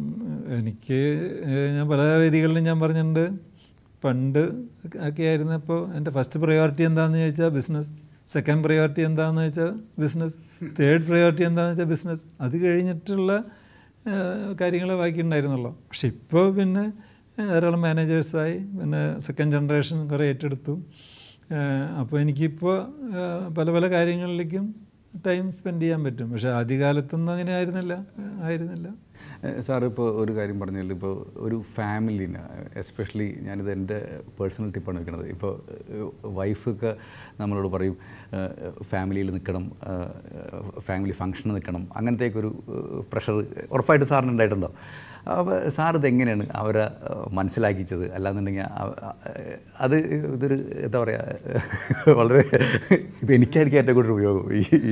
ഞാൻ പല വേദികളിലും ഞാൻ പറഞ്ഞിട്ടുണ്ട്, പണ്ട് ഒക്കെ ആയിരുന്നപ്പോൾ എൻ്റെ ഫസ്റ്റ് പ്രയോറിറ്റി എന്താണെന്ന് ചോദിച്ചാൽ ബിസിനസ്, സെക്കൻഡ് പ്രയോറിറ്റി എന്താണെന്ന് വെച്ചാൽ ബിസിനസ്, തേർഡ് പ്രയോറിറ്റി എന്താണെന്ന് വെച്ചാൽ ബിസിനസ്. അത് കഴിഞ്ഞിട്ടുള്ള കാര്യങ്ങൾ ബാക്കിയുണ്ടായിരുന്നുള്ളൂ. പക്ഷെ ഇപ്പോൾ പിന്നെ ധാരാളം മാനേജേഴ്സായി, പിന്നെ സെക്കൻഡ് ജനറേഷൻ കുറേ ഏറ്റെടുത്തു. അപ്പോൾ എനിക്കിപ്പോൾ പല കാര്യങ്ങളിലേക്കും ടൈം സ്പെൻഡ് ചെയ്യാൻ പറ്റും. പക്ഷേ ആദ്യകാലത്തൊന്നും അങ്ങനെ ആയിരുന്നില്ല. സാർ ഇപ്പോൾ ഒരു കാര്യം പറഞ്ഞാൽ ഇപ്പോൾ ഒരു ഫാമിലിന് എസ്പെഷ്യലി ഞാനിത് എൻ്റെ പേഴ്സണൽ ടിപ്പാണ് വെക്കുന്നത്. ഇപ്പോൾ വൈഫൊക്കെ നമ്മളോട് പറയും ഫാമിലിയിൽ നിൽക്കണം, ഫാമിലി ഫങ്ഷന് നിൽക്കണം, അങ്ങനത്തേക്കൊരു പ്രഷർ ഉറപ്പായിട്ട് സാറിന് ഉണ്ടായിട്ടുണ്ടോ? അപ്പോൾ സാർ ഇതെങ്ങനെയാണ് അവരെ മനസ്സിലാക്കിച്ചത്? അല്ലാന്നുണ്ടെങ്കിൽ അത് ഇതൊരു എന്താ പറയുക, വളരെ ഇത് എനിക്കായിരിക്കും ഏറ്റവും കൂടുതൽ ഉപയോഗം.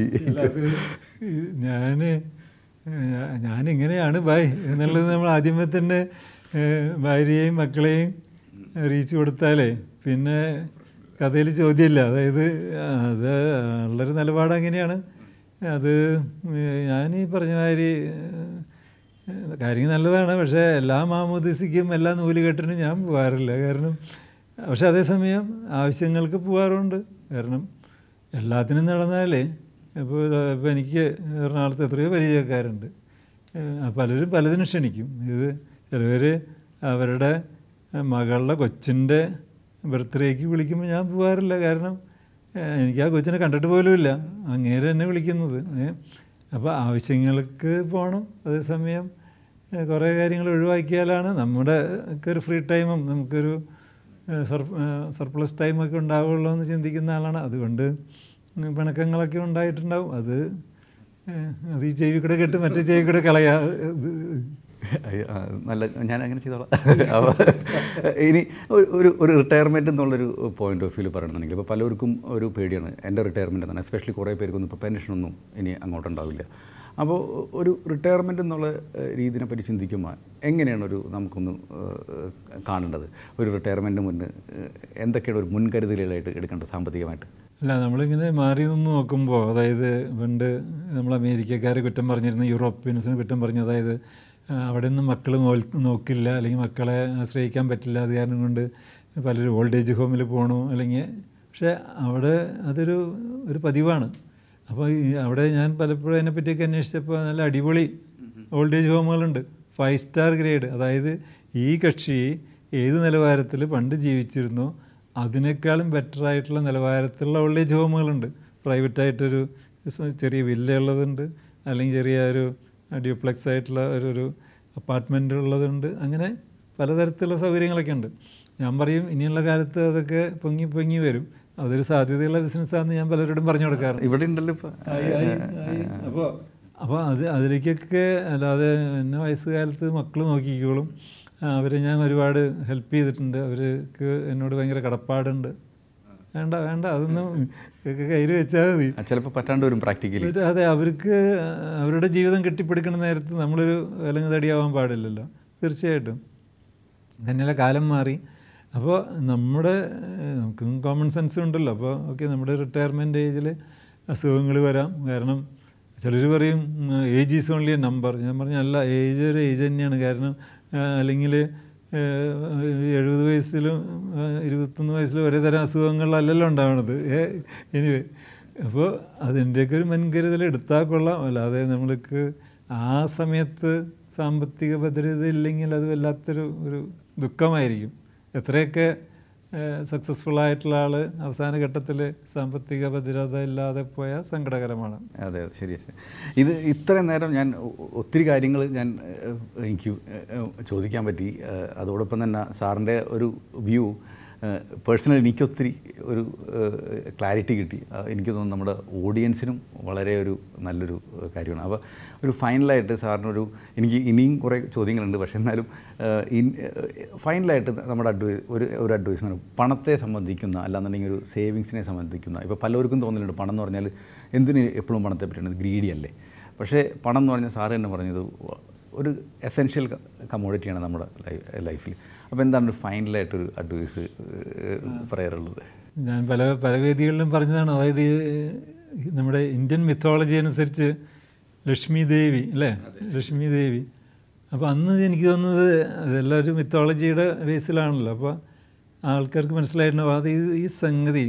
ഞാനിങ്ങനെയാണ് ബായ് എന്നുള്ളത് നമ്മൾ ആദ്യമേ തന്നെ ഭാര്യയെയും മക്കളെയും അറിയിച്ചു കൊടുത്താലേ പിന്നെ കഥയിൽ ചോദ്യമില്ല. അതായത് അത് ഉള്ളൊരു നിലപാട് അങ്ങനെയാണ്. അത് ഞാനീ പറഞ്ഞ മാതിരി കാര്യങ്ങൾ നല്ലതാണ്. പക്ഷേ എല്ലാ മാമോദിസിക്കും എല്ലാ നൂലുകെട്ടിനും ഞാൻ പോകാറില്ല. കാരണം പക്ഷെ അതേസമയം ആവശ്യങ്ങൾക്ക് പോകാറുണ്ട്. കാരണം എല്ലാത്തിനും നടന്നാലേ ഇപ്പോൾ എനിക്ക് എറണാകുളത്ത് എത്രയോ പരിചയക്കാരുണ്ട്. പലരും പലതിനും ക്ഷണിക്കും. ഇത് ചിലവർ അവരുടെ മകളുടെ കൊച്ചിൻ്റെ ബർത്ത്ഡേക്ക് വിളിക്കുമ്പോൾ ഞാൻ പോകാറില്ല. കാരണം എനിക്ക് ആ കൊച്ചിനെ കണ്ടിട്ട് പോലുമില്ല, അങ്ങേരെ എന്നെ വിളിക്കുന്നത്. അപ്പോൾ ആവശ്യങ്ങൾക്ക് പോകണം. അതേസമയം കുറേ കാര്യങ്ങൾ ഒഴിവാക്കിയാലാണ് നമ്മുടെ ഒക്കെ ഒരു ഫ്രീ ടൈമും നമുക്കൊരു സർപ്ലസ് ടൈമൊക്കെ ഉണ്ടാവുള്ളൂ എന്ന് ചിന്തിക്കുന്ന ആളാണ്. അതുകൊണ്ട് പിണക്കങ്ങളൊക്കെ ഉണ്ടായിട്ടുണ്ടാവും. അത് ഈ ചെവി കൂടെ കെട്ട് മറ്റേ ചെവി കൂടെ കളയാ. നല്ല, ഞാൻ അങ്ങനെ ചെയ്തോളാം. അപ്പോൾ ഇനി ഒരു റിട്ടയർമെൻറ്റ് എന്നുള്ളൊരു പോയിൻ്റ് ഓഫ് വ്യൂവിൽ പറയണമെങ്കിൽ ഇപ്പോൾ പലർക്കും ഒരു പേടിയാണ് എൻ്റെ റിട്ടയർമെൻറ്റ് എന്നാണ്. എസ്പെഷ്യലി കുറേ പേർക്കൊന്നും ഇപ്പോൾ പെൻഷനൊന്നും ഇനി അങ്ങോട്ടുണ്ടാവില്ല. അപ്പോൾ ഒരു റിട്ടയർമെൻറ്റ് എന്നുള്ള രീതിയെ പറ്റി ചിന്തിക്കുമ്പോൾ എങ്ങനെയാണ് നമുക്കൊന്ന് കാണേണ്ടത്? ഒരു റിട്ടയർമെൻറ്റിന് മുന്നേ എന്തൊക്കെയാണ് ഒരു മുൻകരുതലുകളായിട്ട് എടുക്കേണ്ടത് സാമ്പത്തികമായിട്ട്? അല്ല, നമ്മളിങ്ങനെ മാറി നിന്ന് നോക്കുമ്പോൾ, അതായത് പണ്ട് നമ്മൾ അമേരിക്കക്കാരെ കുറ്റം പറഞ്ഞിരുന്നു, യൂറോപ്യൻസിന് കുറ്റം പറഞ്ഞു, അതായത് അവിടെ നിന്ന് മക്കൾ നോക്കില്ല, അല്ലെങ്കിൽ മക്കളെ ആശ്രയിക്കാൻ പറ്റില്ല, അത് കാരണം കൊണ്ട് പലരും ഓൾഡ് ഏജ് ഹോമിൽ പോകണു, അല്ലെങ്കിൽ പക്ഷേ അവിടെ അതൊരു പതിവാണ്. അപ്പോൾ അവിടെ ഞാൻ പലപ്പോഴും അതിനെപ്പറ്റിയൊക്കെ അന്വേഷിച്ചപ്പോൾ നല്ല അടിപൊളി ഓൾഡ് ഏജ് ഹോമുകളുണ്ട്, 5 സ്റ്റാർ ഗ്രേഡ്. അതായത് ഈ കക്ഷി ഏത് നിലവാരത്തിൽ പണ്ട് ജീവിച്ചിരുന്നോ അതിനേക്കാളും ബെറ്ററായിട്ടുള്ള നിലവാരത്തിലുള്ള ഓൾഡ് ഏജ് ഹോമുകളുണ്ട്. പ്രൈവറ്റായിട്ടൊരു ചെറിയ വില്ല ഉള്ളതുണ്ട്, അല്ലെങ്കിൽ ചെറിയ ഒരു ഡ്യൂപ്ലെക്സ് ആയിട്ടുള്ള ഒരു അപ്പാർട്ട്മെൻ്റ് ഉള്ളതുണ്ട്. അങ്ങനെ പലതരത്തിലുള്ള സൗകര്യങ്ങളൊക്കെ ഉണ്ട്. ഞാൻ പറയും ഇനിയുള്ള കാലത്ത് അതൊക്കെ പൊങ്ങി വരും. അതൊരു സാധ്യതയുള്ള ബിസിനസ്സാണെന്ന് ഞാൻ പലരോടും പറഞ്ഞു കൊടുക്കാറുണ്ട്. ഇവിടെ ഉണ്ടല്ലോ ഇപ്പോൾ. അപ്പോൾ അതിലേക്കൊക്കെ അല്ലാതെ എന്നെ വയസ്സുകാലത്ത് മക്കൾ നോക്കിക്കോളും. അവരെ ഞാൻ ഒരുപാട് ഹെൽപ്പ് ചെയ്തിട്ടുണ്ട്. അവർക്ക് എന്നോട് ഭയങ്കര കടപ്പാടുണ്ട്. വേണ്ട അതൊന്നും കയ്യിൽ വെച്ചാൽ മതി. ചിലപ്പോൾ പറ്റാണ്ട് വരും പ്രാക്ടിക്കലി. അതെ, അവർക്ക് അവരുടെ ജീവിതം കെട്ടിപ്പിടിക്കുന്ന നേരത്ത് നമ്മളൊരു വിലങ്ങ് തടിയാവാൻ പാടില്ലല്ലോ. തീർച്ചയായിട്ടും തന്നെയല്ല, കാലം മാറി. അപ്പോൾ നമുക്കും കോമൺ സെൻസ് ഉണ്ടല്ലോ. അപ്പോൾ ഓക്കെ, നമ്മുടെ റിട്ടയർമെൻറ്റ് ഏജിൽ അസുഖങ്ങൾ വരാം. കാരണം ചിലർ പറയും age is only a number. ഞാൻ പറഞ്ഞു അല്ല, ഏജ് ഒരു ഏജ് തന്നെയാണ്. കാരണം അല്ലെങ്കിൽ 70 വയസ്സിലും 21 വയസ്സിലും ഒരേ തരം അസുഖങ്ങളിലല്ലല്ലോ ഉണ്ടാവണത്. എനിവേ, അപ്പോൾ അതിൻ്റെയൊക്കെ ഒരു മുൻകരുതൽ എടുത്താൽ കൊള്ളാം. അല്ലാതെ നമ്മൾക്ക് ആ സമയത്ത് സാമ്പത്തിക ഭദ്രത ഇല്ലെങ്കിൽ അത് വല്ലാത്തൊരു ദുഃഖമായിരിക്കും. എത്രയൊക്കെ സക്സസ്ഫുള്ളായിട്ടുള്ള ആൾ അവസാന ഘട്ടത്തിൽ സാമ്പത്തിക ഭദ്രത ഇല്ലാതെ പോയാൽ സങ്കടകരമാണ്. അതെ, ശരി. ഇത് ഇത്രയും നേരം ഞാൻ ഒത്തിരി കാര്യങ്ങൾ എനിക്ക് ചോദിക്കാൻ പറ്റി. അതോടൊപ്പം തന്നെ സാറിൻ്റെ ഒരു വ്യൂ പേഴ്സണലി എനിക്കൊത്തിരി ഒരു ക്ലാരിറ്റി കിട്ടി. എനിക്ക് തോന്നുന്നു നമ്മുടെ ഓഡിയൻസിനും വളരെ നല്ലൊരു കാര്യമാണ്. അപ്പോൾ ഒരു ഫൈനലായിട്ട് സാറിനൊരു, എനിക്ക് ഇനിയും കുറേ ചോദ്യങ്ങളുണ്ട്, പക്ഷേ എന്നാലും ഫൈനലായിട്ട് നമ്മുടെ ഒരു അഡ്വൈസ് എന്ന് പറഞ്ഞാൽ പണത്തെ സംബന്ധിക്കുന്ന, അല്ലാന്നുണ്ടെങ്കിൽ ഒരു സേവിങ്സിനെ സംബന്ധിക്കുന്ന. ഇപ്പോൾ പലർക്കും തോന്നലുണ്ട് പണം എന്ന് പറഞ്ഞാൽ എന്തിന് എപ്പോഴും പണത്തെ പറ്റിയാണ്, ഗ്രീഡി അല്ലേ. പക്ഷേ പണം എന്ന് പറഞ്ഞാൽ സാറ് തന്നെ പറഞ്ഞത് ഒരു എസെൻഷ്യൽ കമ്മോഡിറ്റിയാണ് നമ്മുടെ ലൈഫിൽ. അപ്പോൾ എന്താണ് ഒരു ഫൈനലായിട്ടൊരു അഡ്വൈസ് പറയാറുള്ളത്? ഞാൻ പല വേദികളിലും പറഞ്ഞതാണ്. അതായത് നമ്മുടെ ഇന്ത്യൻ മിത്തോളജി അനുസരിച്ച് ലക്ഷ്മി ദേവി അല്ലേ, ലക്ഷ്മി ദേവി. അപ്പോൾ അന്ന് എനിക്ക് തോന്നുന്നത് അതെല്ലാം ഒരു മിത്തോളജിയുടെ ബേസിലാണല്ലോ. അപ്പോൾ ആൾക്കാർക്ക് മനസ്സിലായിട്ടുണ്ടാവും അത് ഈ സംഗതി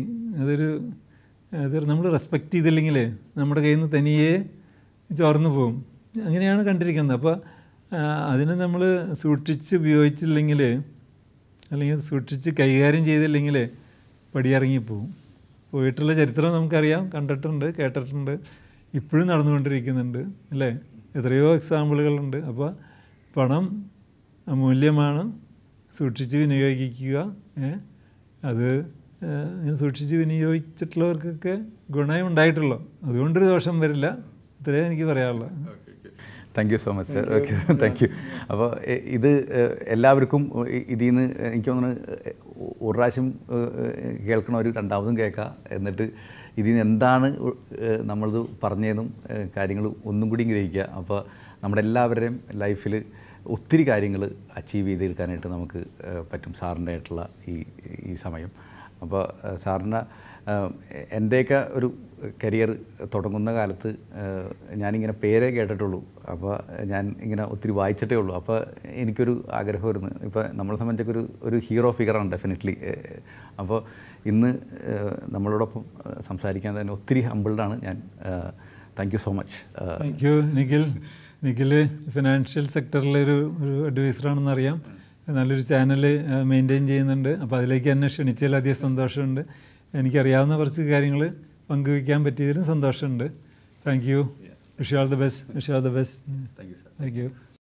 അത് നമ്മൾ റെസ്പെക്റ്റ് ചെയ്തില്ലെങ്കിൽ നമ്മുടെ കയ്യിൽ നിന്ന് തനിയെ ചോർന്നു പോകും. അങ്ങനെയാണ് കണ്ടിരിക്കുന്നത്. അപ്പോൾ അതിനെ നമ്മൾ സൂക്ഷിച്ച് ഉപയോഗിച്ചില്ലെങ്കിൽ, അല്ലെങ്കിൽ സൂക്ഷിച്ച് കൈകാര്യം ചെയ്തില്ലെങ്കിൽ പടിയിറങ്ങിപ്പോവും. പോയിട്ടുള്ള ചരിത്രം നമുക്കറിയാം, കണ്ടിട്ടുണ്ട്, കേട്ടിട്ടുണ്ട്, ഇപ്പോഴും നടന്നുകൊണ്ടിരിക്കുന്നുണ്ട് അല്ലേ. എത്രയോ എക്സാമ്പിളുകളുണ്ട്. അപ്പോൾ പണം അമൂല്യമാണ്, സൂക്ഷിച്ച് വിനിയോഗിക്കുക. അത് ഇങ്ങനെ സൂക്ഷിച്ച് വിനിയോഗിച്ചിട്ടുള്ളവർക്കൊക്കെ ഗുണമേ ഉണ്ടായിട്ടുള്ളൂ. അതുകൊണ്ടൊരു ദോഷം വരില്ല. ഇത്രയും എനിക്ക് പറയാനുള്ളത്. Thank you so much sir. Okay, thank you. അപ്പോൾ ഇത് എല്ലാവർക്കും ഇതിൽ നിന്ന് എനിക്ക് തോന്നുന്നു ഒരു പ്രാവശ്യം കേൾക്കണവർ രണ്ടാമതും കേൾക്കുക. എന്നിട്ട് ഇതിൽ നിന്ന് എന്താണ് നമ്മളത് പറഞ്ഞതെന്നും കാര്യങ്ങൾ ഒന്നും കൂടി ഗ്രഹിക്കുക. അപ്പോൾ നമ്മുടെ എല്ലാവരുടെയും ലൈഫിൽ ഒത്തിരി കാര്യങ്ങൾ അച്ചീവ് ചെയ്തെടുക്കാനായിട്ട് നമുക്ക് പറ്റും സാറിൻ്റെ ആയിട്ടുള്ള ഈ സമയം. അപ്പോൾ സാറിന് എൻ്റെയൊക്കെ ഒരു കരിയർ തുടങ്ങുന്ന കാലത്ത് ഞാനിങ്ങനെ പേരേ കേട്ടിട്ടുള്ളൂ. അപ്പോൾ ഞാൻ ഇങ്ങനെ ഒത്തിരി വായിച്ചിട്ടേ ഉള്ളൂ. അപ്പോൾ എനിക്കൊരു ആഗ്രഹമായിരുന്നു. ഇപ്പോൾ നമ്മളെ സംബന്ധിച്ചൊക്കെ ഒരു ഹീറോ ഫിഗറാണ് ഡെഫിനറ്റ്ലി. അപ്പോൾ ഇന്ന് നമ്മളോടൊപ്പം സംസാരിക്കാൻ തന്നെ ഒത്തിരി ഹമ്പിൾഡാണ് ഞാൻ. Thank you so much. Thank you Nikhil financial സെക്ടറിലൊരു അഡ്വൈസറാണെന്ന് അറിയാം. നല്ലൊരു ചാനൽ മെയിൻറ്റെയിൻ ചെയ്യുന്നുണ്ട്. അപ്പോൾ അതിലേക്ക് എന്നെ ക്ഷണിച്ചതിൽ അധികം സന്തോഷമുണ്ട്. എനിക്കറിയാവുന്ന കുറച്ച് കാര്യങ്ങൾ പങ്കുവയ്ക്കാൻ പറ്റിയതിലും സന്തോഷമുണ്ട്. Thank you. Wish you all the best. Thank you sir. Thank U.